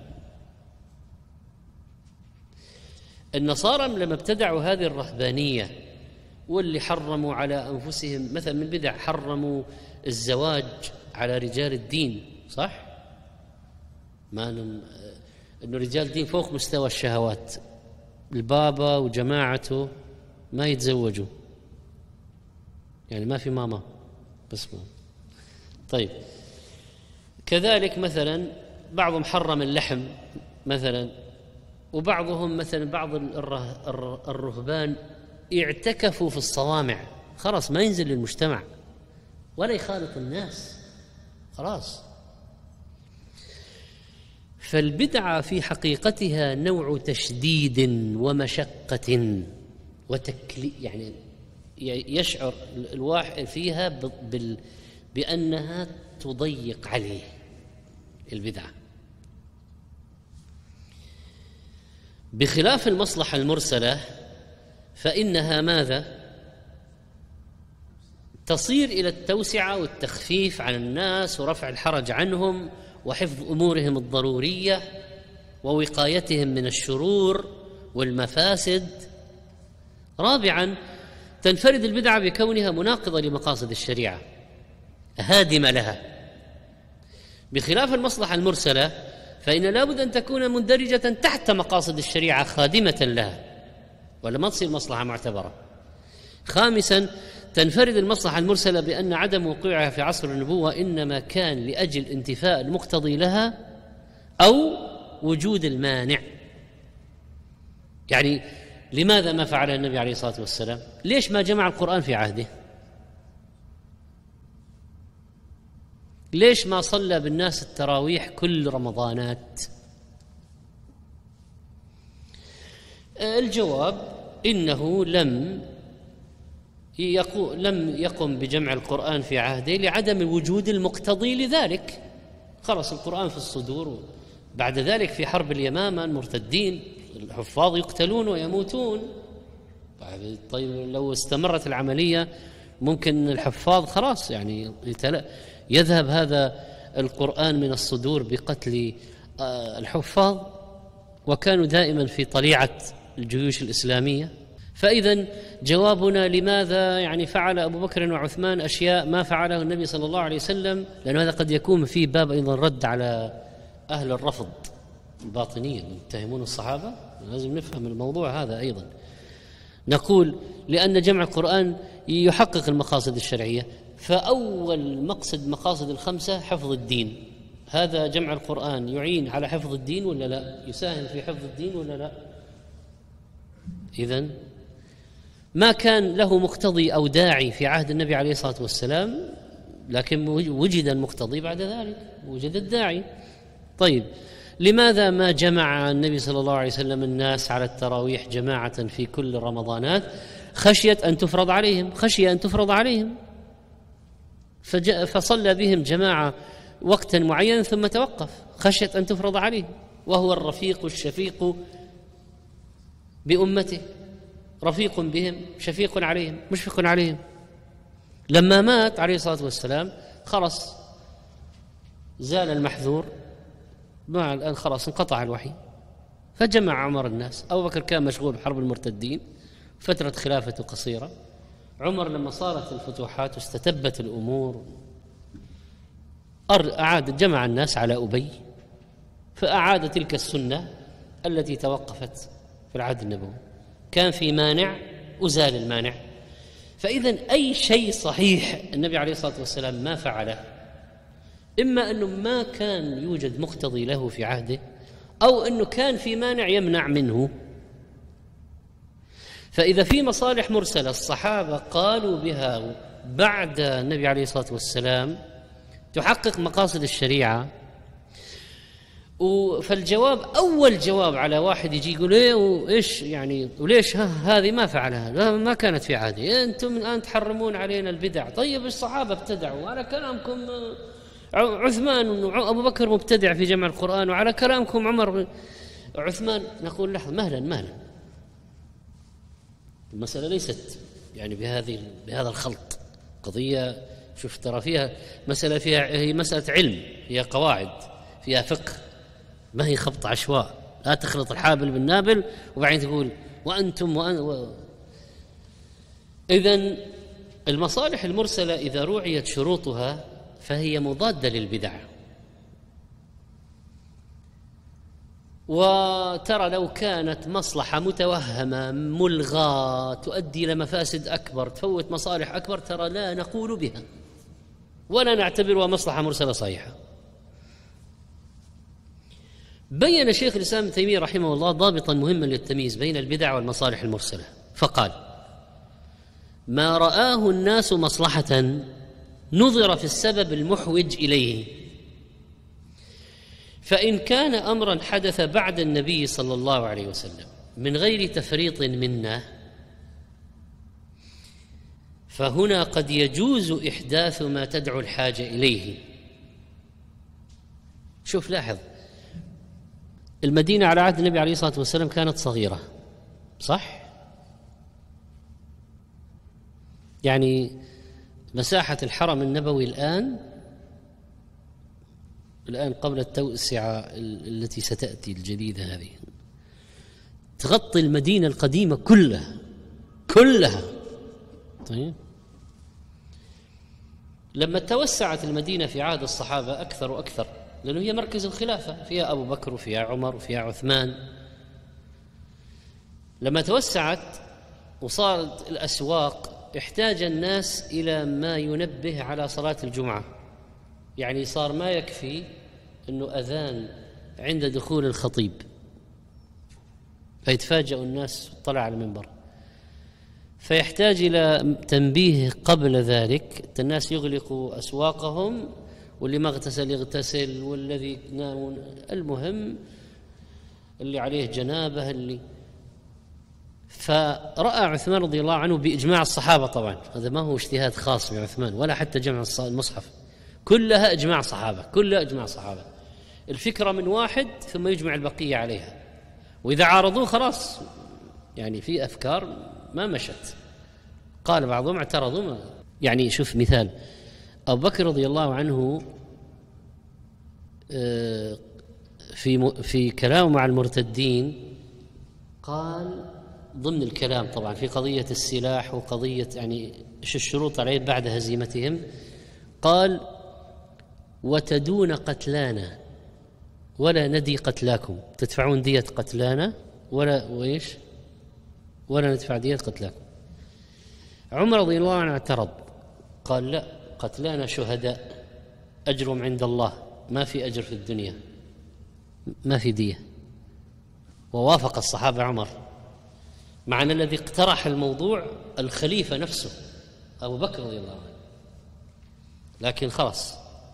Speaker 1: النصارى لما ابتدعوا هذه الرهبانية واللي حرموا على أنفسهم مثلا من بدع، حرموا الزواج على رجال الدين، صح؟ ما أنه رجال الدين فوق مستوى الشهوات، البابا وجماعته ما يتزوجوا، يعني ما في ماما بس ما. طيب كذلك مثلا بعضهم حرم اللحم مثلا، وبعضهم مثلا بعض الرهبان اعتكفوا في الصوامع، خلاص ما ينزل للمجتمع ولا يخالط الناس، خلاص. فالبدعة في حقيقتها نوع تشديد ومشقة وتكليف، يعني يشعر الواحد فيها بال بأنها تضيق عليه البدعة، بخلاف المصلحة المرسلة فإنها ماذا؟ تصير إلى التوسعة والتخفيف عن الناس ورفع الحرج عنهم وحفظ أمورهم الضرورية ووقايتهم من الشرور والمفاسد. رابعا تنفرد البدعة بكونها مناقضة لمقاصد الشريعة هادمة لها، بخلاف المصلحة المرسلة فإن لا بد أن تكون مندرجة تحت مقاصد الشريعة خادمة لها، ولا ما تصير مصلحة معتبرة. خامسا، تنفرد المصلحة المرسلة بأن عدم وقوعها في عصر النبوة إنما كان لأجل انتفاء المقتضي لها أو وجود المانع. يعني لماذا ما فعل النبي عليه الصلاة والسلام؟ ليش ما جمع القرآن في عهده؟ ليش ما صلى بالناس التراويح كل رمضانات؟ الجواب إنه لم يقو لم يقم بجمع القرآن في عهده لعدم وجود المقتضي لذلك. خلص القرآن في الصدور، بعد ذلك في حرب اليمامة المرتدين الحفاظ يقتلون ويموتون. طيب لو استمرت العملية ممكن الحفاظ خلاص يعني يذهب هذا القرآن من الصدور بقتل الحفاظ، وكانوا دائما في طليعة الجيوش الإسلامية. فإذا جوابنا لماذا يعني فعل أبو بكر وعثمان أشياء ما فعله النبي صلى الله عليه وسلم، لأن هذا قد يكون فيه باب أيضا رد على أهل الرفض الباطنية يتهمون الصحابة. لازم نفهم الموضوع هذا أيضا. نقول لأن جمع القرآن يحقق المقاصد الشرعية، فأول مقصد مقاصد الخمسة حفظ الدين. هذا جمع القرآن يعين على حفظ الدين ولا لا؟ يساهم في حفظ الدين ولا لا؟ إذن ما كان له مقتضي أو داعي في عهد النبي عليه الصلاة والسلام، لكن وجد المقتضي بعد ذلك، وجد الداعي. طيب لماذا ما جمع النبي صلى الله عليه وسلم الناس على التراويح جماعة في كل رمضانات؟ خشية أن تفرض عليهم، خشية أن تفرض عليهم فصلى بهم جماعة وقتا معين ثم توقف خشية أن تفرض عليهم، وهو الرفيق الشفيق بأمته، رفيق بهم شفيق عليهم مشفق عليهم. لما مات عليه الصلاة والسلام خلص زال المحذور، مع الآن خلاص انقطع الوحي، فجمع عمر الناس. أبو بكر كان مشغول بحرب المرتدين، فترة خلافته قصيرة. عمر لما صارت الفتوحات واستتبت الأمور أعاد جمع الناس على أبي، فأعاد تلك السنة التي توقفت في العهد النبوي. كان في مانع أزال المانع. فإذا أي شيء صحيح النبي عليه الصلاة والسلام ما فعله، إما أنه ما كان يوجد مقتضي له في عهده، أو أنه كان في مانع يمنع منه. فإذا في مصالح مرسلة الصحابة قالوا بها بعد النبي عليه الصلاة والسلام تحقق مقاصد الشريعة، فالجواب أول جواب على واحد يجي يقول إيه وإيش يعني وليش هذه ما فعلها، لا ما كانت في عهدي، أنتم الآن تحرمون علينا البدع. طيب الصحابة ابتدعوا، وعلى كلامكم عثمان وأبو بكر مبتدع في جمع القرآن، وعلى كلامكم عمر عثمان. نقول لحظة، مهلا مهلا، المسألة ليست يعني بهذه بهذا الخلط. قضية شوف ترى فيها مسألة، فيها هي مسألة علم، هي قواعد، فيها فقه، ما هي خبط عشواء. لا تخلط الحابل بالنابل وبعدين تقول وأنتم وأن و... إذن المصالح المرسلة إذا روعيت شروطها فهي مضادة للبدع. وترى لو كانت مصلحة متوهمة ملغاة تؤدي إلى مفاسد أكبر، تفوت مصالح أكبر، ترى لا نقول بها ولا نعتبرها مصلحة مرسلة صحيحة. بين شيخ الإسلام ابن تيمية رحمه الله ضابطا مهما للتمييز بين البدع والمصالح المرسلة، فقال: ما رآه الناس مصلحة نظر في السبب المحوج إليه، فإن كان أمرا حدث بعد النبي صلى الله عليه وسلم من غير تفريط منا فهنا قد يجوز إحداث ما تدعو الحاجة إليه. شوف لاحظ، المدينة على عهد النبي عليه الصلاة والسلام كانت صغيرة، صح؟ يعني مساحة الحرم النبوي الآن الآن قبل التوسعة التي ستأتي الجديدة هذه تغطي المدينة القديمة كلها كلها طيب. لما توسعت المدينة في عهد الصحابة أكثر وأكثر، لأنه هي مركز الخلافة، فيها أبو بكر وفيها عمر وفيها عثمان. لما توسعت وصارت الأسواق، احتاج الناس إلى ما ينبه على صلاة الجمعة. يعني صار ما يكفي أنه أذان عند دخول الخطيب فيتفاجأ الناس طلع على المنبر، فيحتاج إلى تنبيه قبل ذلك. الناس يغلقوا أسواقهم، واللي ما اغتسل يغتسل، والذي نام، المهم اللي عليه جنابه اللي. فرأى عثمان رضي الله عنه بإجماع الصحابة، طبعا هذا ما هو اجتهاد خاص بعثمان ولا حتى جمع المصحف، كلها إجماع صحابة، كلها إجماع صحابة. الفكرة من واحد ثم يجمع البقية عليها، وإذا عارضوه خلاص، يعني في أفكار ما مشت. قال بعضهم اعترضوا ما. يعني شوف مثال أبو بكر رضي الله عنه في في كلامه مع المرتدين قال ضمن الكلام طبعا في قضية السلاح وقضية يعني ايش الشروط عليه بعد هزيمتهم، قال وتدون قتلانا ولا ندي قتلاكم، تدفعون دية قتلانا ولا وإيش ولا ندفع دية قتلاكم. عمر رضي الله عنه اعترض، قال لا، قتلانا شهداء أجرهم عند الله، ما في أجر في الدنيا، ما في دية. ووافق الصحابة عمر، مع أن الذي اقترح الموضوع الخليفة نفسه أبو بكر رضي الله عنه، لكن خلاص.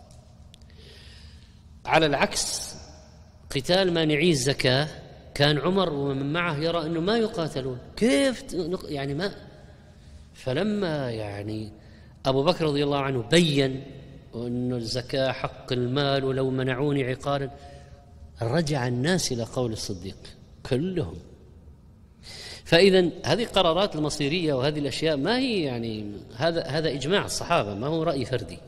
Speaker 1: على العكس قتال مانعي الزكاة كان عمر ومن معه يرى أنه ما يقاتلون، كيف يعني ما. فلما يعني أبو بكر رضي الله عنه بين أن الزكاة حق المال ولو منعوني عقالا، رجع الناس إلى قول الصديق كلهم. فإذا هذه قرارات المصيرية وهذه الأشياء ما هي يعني هذا هذا إجماع الصحابة، ما هو رأي فردي.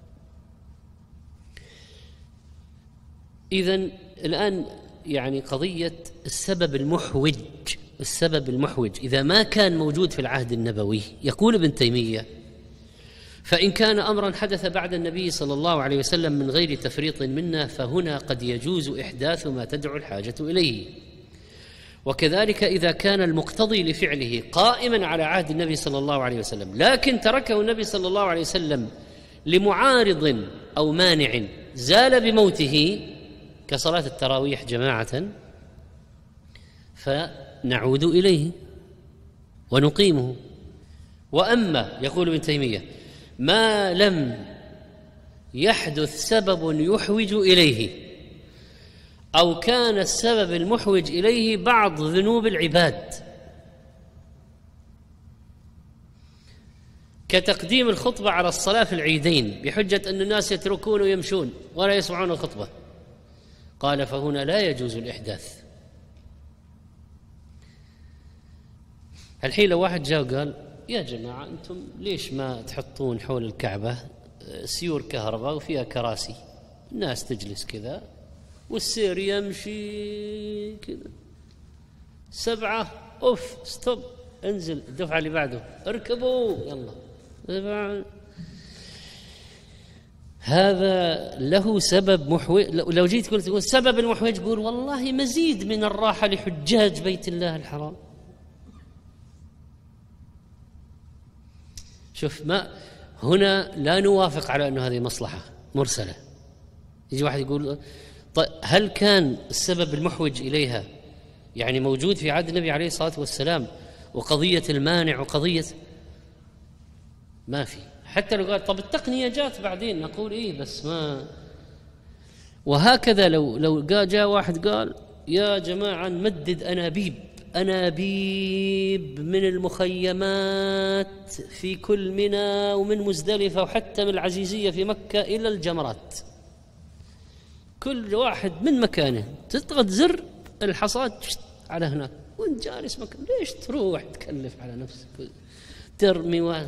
Speaker 1: إذن الآن يعني قضية السبب المحوج، السبب المحوج إذا ما كان موجود في العهد النبوي، يقول ابن تيمية فإن كان أمرا حدث بعد النبي صلى الله عليه وسلم من غير تفريط منا، فهنا قد يجوز إحداث ما تدعو الحاجة إليه. وكذلك إذا كان المقتضي لفعله قائما على عهد النبي صلى الله عليه وسلم، لكن تركه النبي صلى الله عليه وسلم لمعارض أو مانع زال بموته كصلاة التراويح جماعة، فنعود إليه ونقيمه. وأما يقول ابن تيمية ما لم يحدث سبب يحوج إليه، أو كان السبب المحوج إليه بعض ذنوب العباد، كتقديم الخطبة على الصلاة في العيدين بحجة أن الناس يتركون ويمشون ولا يسمعون الخطبة، قال فهنا لا يجوز الإحداث. الحين لو واحد جاء وقال يا جماعة أنتم ليش ما تحطون حول الكعبة سيور كهرباء وفيها كراسي، الناس تجلس كذا والسير يمشي كذا، سبعة أوف ستوب انزل الدفعة اللي بعده اركبوا يلا. هذا له سبب محوج. لو جيت قلت السبب المحوج، قول والله مزيد من الراحة لحجاج بيت الله الحرام. شوف، ما هنا لا نوافق على أنه هذه مصلحة مرسلة. يجي واحد يقول طيب هل كان السبب المحوج إليها يعني موجود في عهد النبي عليه الصلاة والسلام، وقضية المانع وقضية ما في؟ حتى لو قال طب التقنية جات بعدين، نقول إيه بس ما. وهكذا لو لو جاء واحد قال يا جماعة نمدد أنابيب أنابيب من المخيمات في كل منى ومن مزدلفة وحتى من العزيزية في مكة إلى الجمرات، كل واحد من مكانه تضغط زر الحصاد على هناك وانت جالس مكان، ليش تروح تكلف على نفسك ترمي و...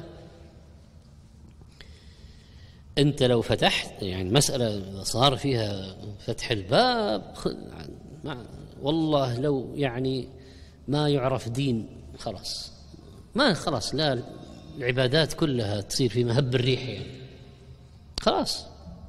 Speaker 1: انت لو فتحت يعني مسألة صار فيها فتح الباب ما... والله لو يعني ما يعرف دين خلاص ما خلاص لا العبادات كلها تصير في مهب الريح يعني خلاص.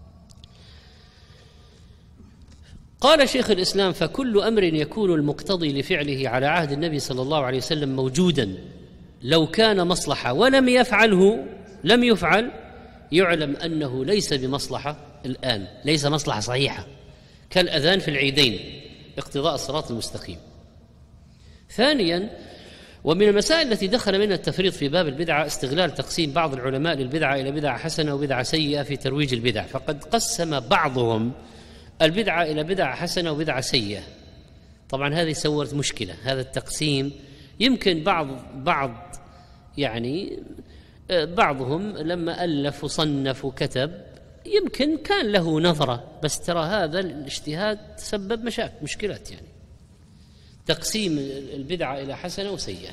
Speaker 1: قال شيخ الإسلام: فكل أمر يكون المقتضي لفعله على عهد النبي صلى الله عليه وسلم موجودا لو كان مصلحة ولم يفعله لم يفعل يعلم أنه ليس بمصلحة الآن، ليس مصلحة صحيحة، كالأذان في العيدين اقتضاء الصراط المستقيم. ثانيا، ومن المسائل التي دخل منها التفريط في باب البدعة استغلال تقسيم بعض العلماء للبدعة إلى بدعة حسنة وبدعة سيئة في ترويج البدع، فقد قسم بعضهم البدعة إلى بدعة حسنة وبدعة سيئة. طبعا هذه سورت مشكلة، هذا التقسيم يمكن بعض بعض يعني بعضهم لما ألف وصنف وكتب يمكن كان له نظرة، بس ترى هذا الاجتهاد سبب مشاكل مشكلات، يعني تقسيم البدعة إلى حسنة وسيئة،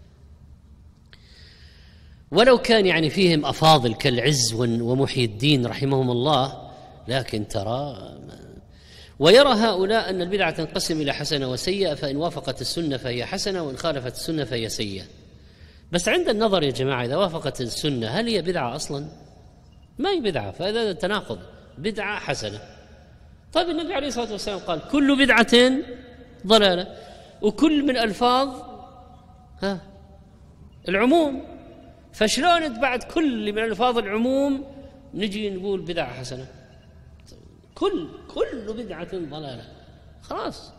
Speaker 1: ولو كان يعني فيهم أفاضل كالعز ومحي الدين رحمهم الله، لكن ترى ويرى هؤلاء أن البدعة تنقسم إلى حسنة وسيئة، فإن وافقت السنة فهي حسنة وإن خالفت السنة فهي سيئة. بس عند النظر يا جماعة إذا وافقت السنة هل هي بدعة أصلا؟ ما هي بدعة، فهذا تناقض، بدعة حسنة. طيب النبي عليه الصلاة والسلام قال كل بدعة ضلالة، وكل من ألفاظ ها العموم، فشلون بعد كل من ألفاظ العموم نجي نقول بدعة حسنة؟ كل كل بدعة ضلالة خلاص.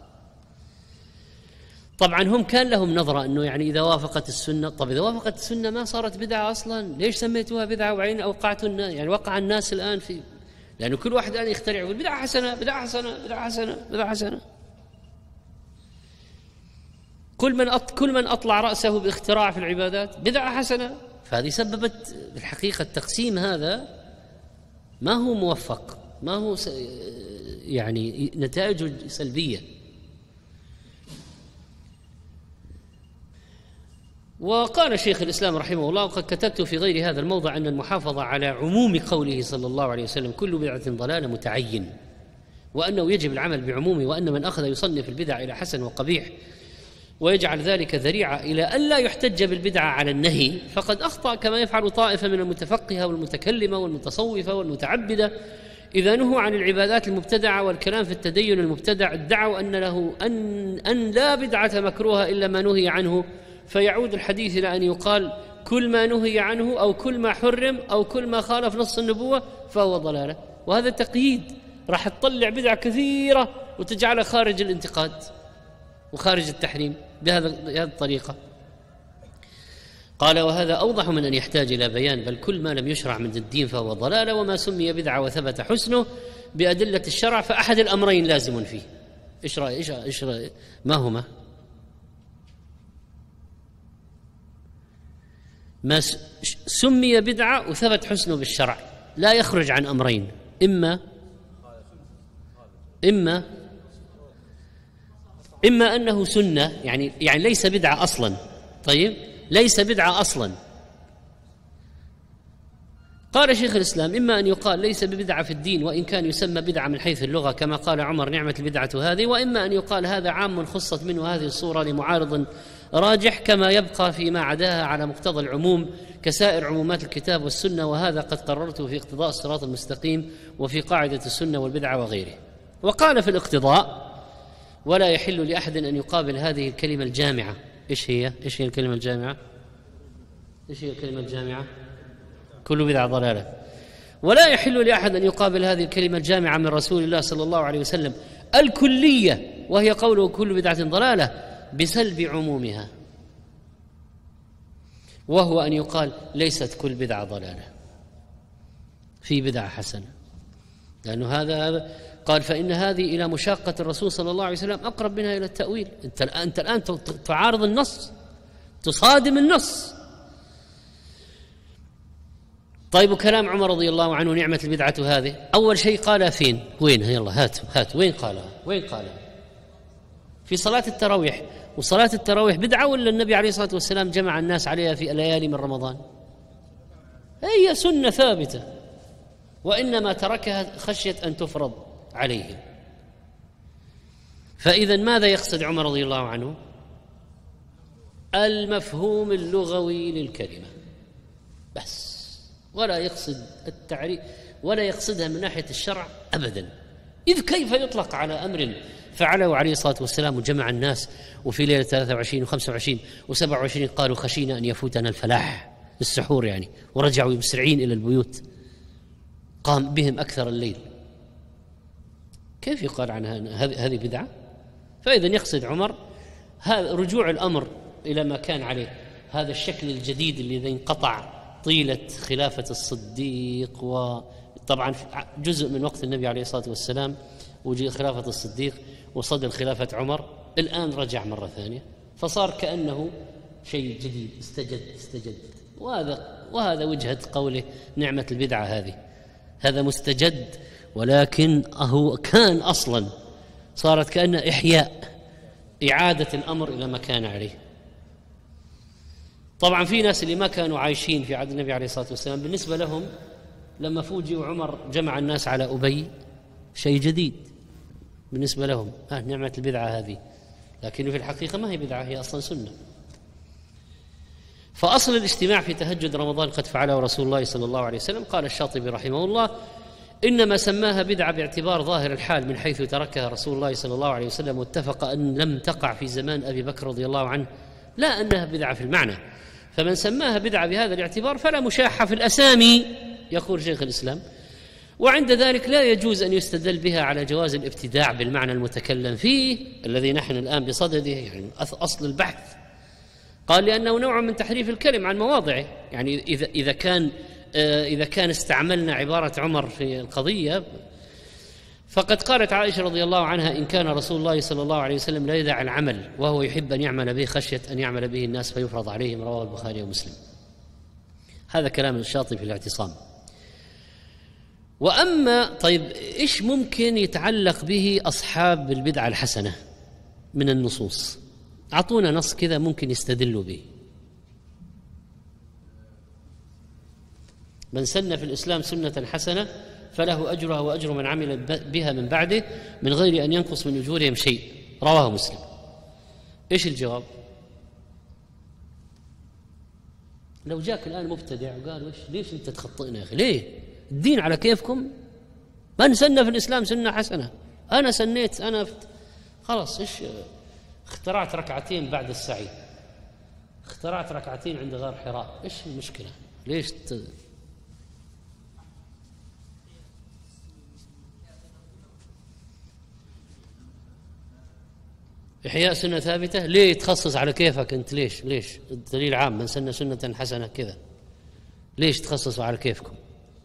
Speaker 1: طبعا هم كان لهم نظرة أنه يعني إذا وافقت السنة، طب إذا وافقت السنة ما صارت بدعة أصلا، ليش سميتوها بدعة وعين أوقعتوا الناس؟ يعني وقع الناس الآن في، لأنه كل واحد الآن يخترع يقول بدعة حسنة بدعة حسنة بدعة حسنة بدعة حسنة. كل من أط... كل من أطلع رأسه باختراع في العبادات بدعة حسنة. فهذه سببت بالحقيقة التقسيم هذا ما هو موفق، ما هو س... يعني نتائجه سلبية. وقال شيخ الإسلام رحمه الله: وقد كتبت في غير هذا الموضع أن المحافظة على عموم قوله صلى الله عليه وسلم كل بدعة ضلالة متعين، وأنه يجب العمل بعمومه، وأن من أخذ يصنف البدع إلى حسن وقبيح ويجعل ذلك ذريعة إلى أن لا يحتج بالبدعة على النهي فقد أخطأ، كما يفعل طائفة من المتفقهة والمتكلمة والمتصوفة والمتعبدة إذا نهوا عن العبادات المبتدعة والكلام في التدين المبتدع ادعوا أن له أن أن لا بدعة مكروهة إلا ما نهي عنه، فيعود الحديث إلى أن يقال كل ما نهي عنه أو كل ما حرم أو كل ما خالف نص النبوة فهو ضلالة. وهذا تقييد راح تطلع بدع كثيرة وتجعلها خارج الانتقاد وخارج التحريم بهذا بهذه الطريقة. قال: وهذا أوضح من أن يحتاج إلى بيان، بل كل ما لم يشرع من الدين فهو ضلالة، وما سمي بدعة وثبت حسنه بأدلة الشرع فأحد الأمرين لازم فيه. إيش رأي إيش إيش رأي ما هما؟ ما سمي بدعة وثبت حسنه بالشرع لا يخرج عن أمرين، إما إما إما أنه سنة، يعني يعني ليس بدعة أصلا. طيب ليس بدعة أصلا. قال شيخ الإسلام: إما أن يقال ليس ببدعة في الدين وإن كان يسمى بدعة من حيث اللغة كما قال عمر نعمة البدعة هذه، وإما أن يقال هذا عام خصت منه هذه الصورة لمعارض راجح كما يبقى فيما عداها على مقتضى العموم كسائر عمومات الكتاب والسنة، وهذا قد قررته في اقتضاء الصراط المستقيم وفي قاعدة السنة والبدعة وغيره. وقال في الاقتضاء: ولا يحل لأحد أن يقابل هذه الكلمة الجامعة. إيش هي؟ إيش هي الكلمة الجامعة؟ إيش هي الكلمة الجامعة؟ كل بدعة ضلالة. ولا يحل لأحد أن يقابل هذه الكلمة الجامعة من رسول الله صلى الله عليه وسلم الكلية، وهي قوله كل بدعة ضلالة، بسلب عمومها، وهو أن يقال ليست كل بدعة ضلالة، في بدعة حسنة، لأنه هذا قال فإن هذه إلى مشاقة الرسول صلى الله عليه وسلم أقرب منها إلى التأويل. أنت الآن, أنت الآن تعارض النص، تصادم النص. طيب وكلام عمر رضي الله عنه نعمة البدعة هذه، أول شيء قالها فين؟ وين؟ يلا هاتوا هاتوا وين قالها؟ وين قالها؟ في صلاة التراويح. وصلاة التراويح بدعة ولا النبي عليه الصلاة والسلام جمع الناس عليها في الليالي من رمضان؟ هي سنة ثابتة، وإنما تركها خشية أن تفرض عليهم. فإذا ماذا يقصد عمر رضي الله عنه؟ المفهوم اللغوي للكلمة، بس، ولا يقصد التعريف ولا يقصدها من ناحية الشرع أبدا. إذ كيف يطلق على أمر فعله عليه الصلاة والسلام وجمع الناس، وفي ليلة ثلاثة وعشرين وخمسة وعشرين وسبعة وعشرين قالوا خشينا أن يفوتنا الفلاح السحور يعني، ورجعوا مسرعين إلى البيوت، قام بهم أكثر الليل. كيف يقال عنها هذه بدعة؟ فإذا يقصد عمر هذا رجوع الأمر إلى ما كان عليه، هذا الشكل الجديد الذي انقطع طيلة خلافة الصديق، وطبعا جزء من وقت النبي عليه الصلاة والسلام وجي خلافة الصديق وصدر خلافة عمر، الآن رجع مرة ثانية، فصار كأنه شيء جديد استجد استجد وهذا وهذا وجهة قوله نعمة البدعة هذه، هذا مستجد، ولكن هو كان أصلا صارت كأن إحياء، إعادة الأمر إلى ما كان عليه. طبعا في ناس اللي ما كانوا عايشين في عهد النبي عليه الصلاة والسلام، بالنسبة لهم لما فوجئ عمر جمع الناس على أبي شيء جديد بالنسبة لهم، آه نعمة البدعة هذه، لكن في الحقيقة ما هي بدعة، هي أصلا سنة. فأصل الاجتماع في تهجد رمضان قد فعله رسول الله صلى الله عليه وسلم. قال الشاطبي رحمه الله: إنما سماها بدعة باعتبار ظاهر الحال من حيث تركها رسول الله صلى الله عليه وسلم، واتفق أن لم تقع في زمان أبي بكر رضي الله عنه، لا أنها بدعة في المعنى. فمن سماها بدعة بهذا الاعتبار فلا مشاحة في الأسامي، يقول شيخ الإسلام، وعند ذلك لا يجوز أن يستدل بها على جواز الابتداع بالمعنى المتكلم فيه الذي نحن الآن بصدده، يعني أصل البحث. قال لأنه نوع من تحريف الكلم عن مواضعه، يعني إذا إذا كان إذا كان استعملنا عبارة عمر في القضية، فقد قالت عائشة رضي الله عنها: إن كان رسول الله صلى الله عليه وسلم لا يدع العمل وهو يحب أن يعمل به خشية أن يعمل به الناس فيفرض عليهم، رواه البخاري ومسلم. هذا كلام الشاطبي في الاعتصام. وأما طيب إيش ممكن يتعلق به أصحاب البدعة الحسنة من النصوص؟ أعطونا نص كذا ممكن يستدلوا به. من سن في الإسلام سنة حسنة فله أجرها وأجر من عمل بها من بعده من غير أن ينقص من أجورهم شيء، رواه مسلم. إيش الجواب؟ لو جاك الآن مبتدع وقال: وش ليش أنت تخطئنا يا أخي؟ ليه؟ الدين على كيفكم؟ من سن في الإسلام سنة حسنة، أنا سنيت، أنا خلاص إيش اخترعت ركعتين بعد السعي، اخترعت ركعتين عند غار حراء، إيش المشكلة؟ ليش ت... إحياء سنة ثابتة؟ ليه تخصص على كيفك أنت؟ ليش ليش الدليل عام من سن سنة حسنة كذا، ليش تخصصوا على كيفكم؟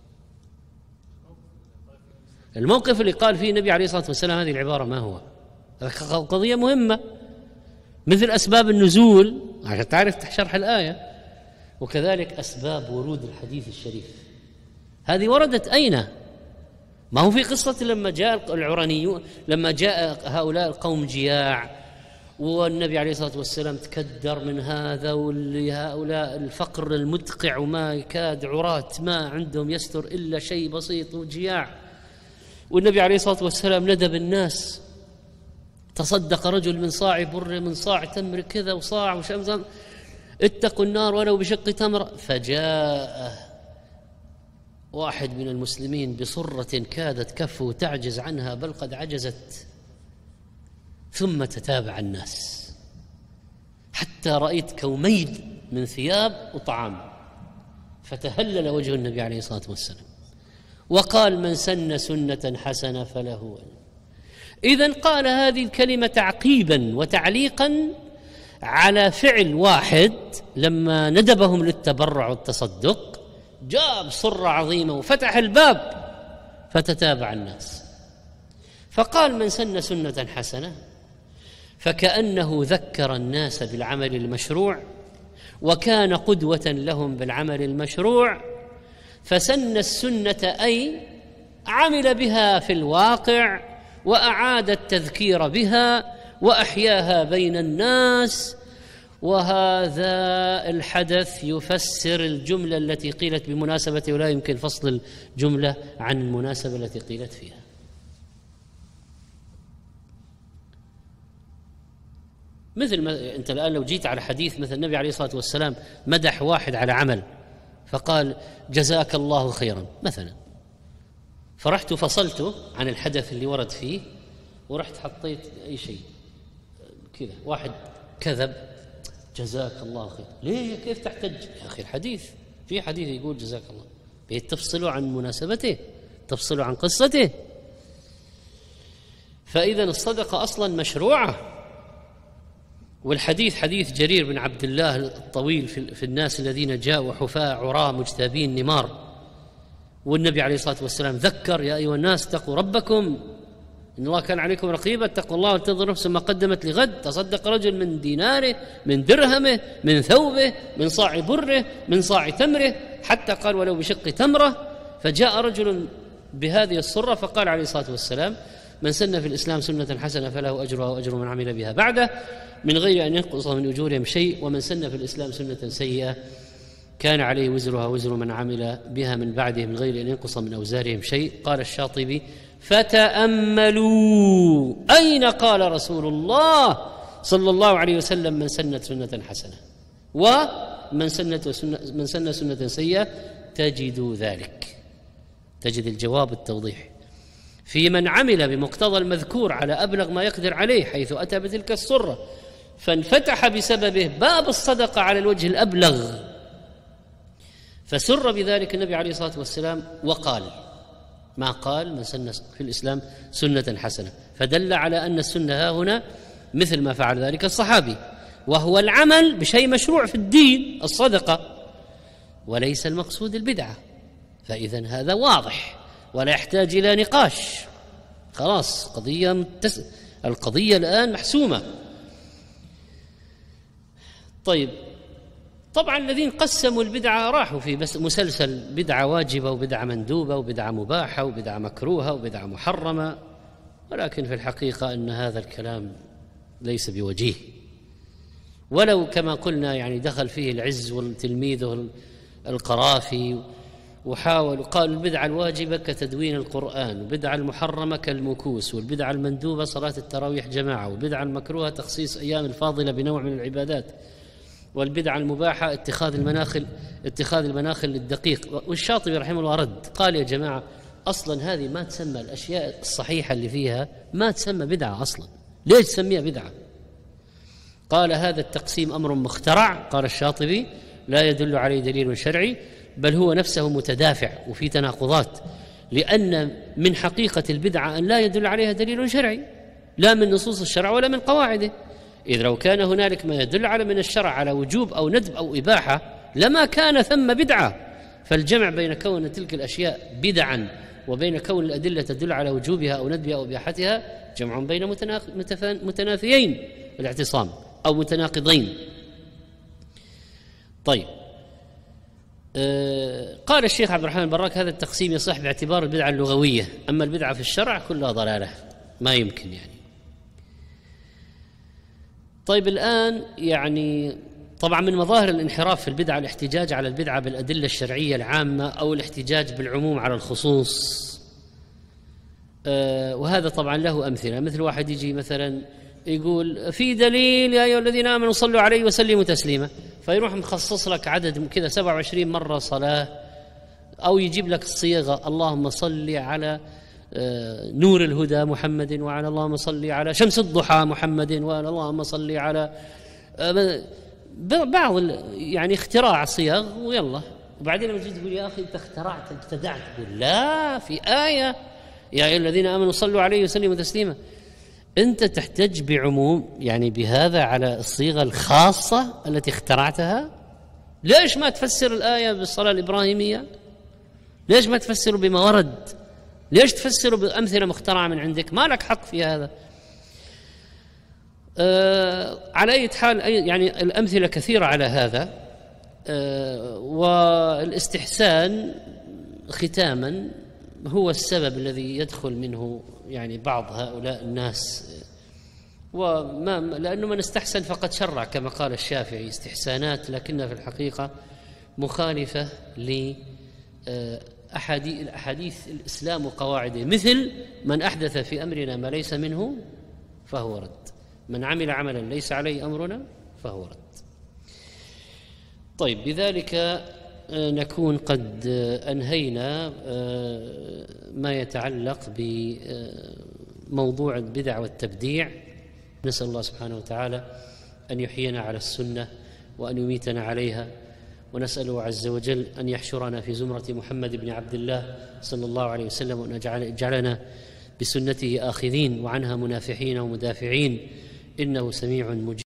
Speaker 1: الموقف اللي قال فيه النبي عليه الصلاة والسلام هذه العبارة ما هو؟ قضية مهمة، مثل أسباب النزول عشان تعرف شرح الآية، وكذلك أسباب ورود الحديث الشريف. هذه وردت أين؟ ما هو في قصة لما جاء العرانيون، لما جاء هؤلاء القوم جياع والنبي عليه الصلاة والسلام تكدر من هذا، ولهؤلاء الفقر المدقع وما يكاد عراة ما عندهم يستر إلا شيء بسيط وجياع، والنبي عليه الصلاة والسلام ندب الناس، تصدق رجل من صاع بر من صاع تمر كذا وصاع وشمس، اتقوا النار ولو بشق تمر. فجاء واحد من المسلمين بصرة كادت كفه تعجز عنها بل قد عجزت، ثم تتابع الناس حتى رأيت كوميد من ثياب وطعام، فتهلل وجه النبي عليه الصلاة والسلام وقال: من سن سنة حسنة فله. إذن قال هذه الكلمة تعقيبا وتعليقا على فعل واحد لما ندبهم للتبرع والتصدق جاب صرة عظيمة وفتح الباب فتتابع الناس، فقال: من سن سنة حسنة، فكأنه ذكر الناس بالعمل المشروع وكان قدوة لهم بالعمل المشروع، فسن السنة أي عمل بها في الواقع وأعاد التذكير بها وأحياها بين الناس. وهذا الحدث يفسر الجملة التي قيلت بمناسبته، ولا يمكن فصل الجملة عن المناسبة التي قيلت فيها. مثل ما أنت الآن لو جيت على حديث مثل النبي عليه الصلاة والسلام مدح واحد على عمل، فقال جزاك الله خيرا مثلا، فرحت فصلته عن الحدث اللي ورد فيه ورحت حطيت أي شيء كذا، واحد كذب جزاك الله خير، ليه كيف تحتج يا أخي؟ الحديث في حديث يقول جزاك الله، بيت تفصله عن مناسبته، تفصله عن قصته. فإذا الصدقة أصلا مشروعة. والحديث حديث جرير بن عبد الله الطويل في الناس الذين جاءوا حفاة عراة مجتابين نمار، والنبي عليه الصلاة والسلام ذكر يا أيها الناس اتقوا ربكم إن الله كان عليكم رقيبا، اتقوا الله وتنظر نفس ما قدمت لغد. تصدق رجل من ديناره، من درهمه، من ثوبه، من صاع بره، من صاع تمره، حتى قال ولو بشق تمرة. فجاء رجل بهذه الصرة فقال عليه الصلاة والسلام من سن في الإسلام سنة حسنة فله أجرها وأجر من عمل بها بعده من غير أن ينقص من أجورهم شيء، ومن سن في الإسلام سنة سيئة كان عليه وزرها وزر من عمل بها من بعده من غير أن ينقص من أوزارهم شيء. قال الشاطبي فتأملوا أين قال رسول الله صلى الله عليه وسلم من سنة سنة حسنة ومن سنة سنة من سنة سنة سيئة، تجد ذلك، تجد الجواب التوضيح في من عمل بمقتضى المذكور على أبلغ ما يقدر عليه حيث أتى بتلك السرة فانفتح بسببه باب الصدقة على الوجه الأبلغ، فسر بذلك النبي عليه الصلاة والسلام وقال ما قال من سن في الإسلام سنة حسنة، فدل على أن السنة ها هنا مثل ما فعل ذلك الصحابي، وهو العمل بشيء مشروع في الدين الصدقة، وليس المقصود البدعة. فإذن هذا واضح ولا يحتاج إلى نقاش، خلاص قضية متس... القضية الآن محسومة. طيب طبعا الذين قسموا البدعة راحوا في بس مسلسل بدعة واجبة وبدعة مندوبة وبدعة مباحة وبدعة مكروهة وبدعة محرمة، ولكن في الحقيقة أن هذا الكلام ليس بوجيه، ولو كما قلنا يعني دخل فيه العز والتلميذ القرافي وحاول وقال البدعة الواجبة كتدوين القرآن، والبدعة المحرمة كالمكوس، والبدعة المندوبة صلاة التراويح جماعة، والبدعة المكروهة تخصيص أيام الفاضلة بنوع من العبادات، والبدعة المباحة اتخاذ المناخل اتخاذ المناخل للدقيق. والشاطبي رحمه الله رد قال يا جماعة أصلا هذه ما تسمى، الأشياء الصحيحة اللي فيها ما تسمى بدعة أصلا، ليش تسميها بدعة؟ قال هذا التقسيم أمر مخترع، قال الشاطبي لا يدل عليه دليل شرعي، بل هو نفسه متدافع وفي تناقضات، لأن من حقيقة البدعة أن لا يدل عليها دليل شرعي لا من نصوص الشرع ولا من قواعده، إذ لو كان هنالك ما يدل على من الشرع على وجوب أو ندب أو إباحة لما كان ثم بدعة. فالجمع بين كون تلك الأشياء بدعا وبين كون الأدلة تدل على وجوبها أو ندبها أو إباحتها جمع بين متنافيين الاعتصام أو متناقضين. طيب آه قال الشيخ عبد الرحمن البراك هذا التقسيم يصح باعتبار البدعة اللغوية، أما البدعة في الشرع كلها ضلالة ما يمكن يعني. طيب الآن يعني طبعا من مظاهر الانحراف في البدعة الاحتجاج على البدعة بالأدلة الشرعية العامة أو الاحتجاج بالعموم على الخصوص، آه وهذا طبعا له أمثلة، مثل واحد يجي مثلا يقول في دليل يا أيها الذين آمنوا صلوا عليه وسلموا تسليما، فيروح مخصص لك عدد كذا سبعة وعشرين مرة صلاة، أو يجيب لك الصيغة اللهم صل على نور الهدى محمد وعلى اللهم صل على شمس الضحى محمد وعلى اللهم صل على بعض يعني اختراع صيغ ويلا، وبعدين لما تجي تقول يا أخي أنت اخترعت ابتدعت، تقول لا في آية يا أيها الذين آمنوا صلوا عليه وسلموا تسليما. أنت تحتج بعموم يعني بهذا على الصيغة الخاصة التي اخترعتها؟ ليش ما تفسر الآية بالصلاة الإبراهيمية؟ ليش ما تفسر بما ورد؟ ليش تفسر بأمثلة مخترعة من عندك؟ ما لك حق في هذا. آه على أي حال يعني الأمثلة كثيرة على هذا. آه والاستحسان ختاما هو السبب الذي يدخل منه يعني بعض هؤلاء الناس، وما لأنه من استحسن فقد شرع كما قال الشافعي، استحسانات لكنها في الحقيقة مخالفة ل أحاديث الإسلام وقواعده، مثل من أحدث في أمرنا ما ليس منه فهو رد، من عمل عملا ليس عليه أمرنا فهو رد. طيب بذلك نكون قد أنهينا ما يتعلق بموضوع البدع والتبديع. نسأل الله سبحانه وتعالى أن يحيينا على السنة وأن يميتنا عليها، ونسأله عز وجل أن يحشرنا في زمرة محمد بن عبد الله صلى الله عليه وسلم، وأن يجعلنا بسنته آخذين وعنها منافحين ومدافعين، إنه سميع مجيب.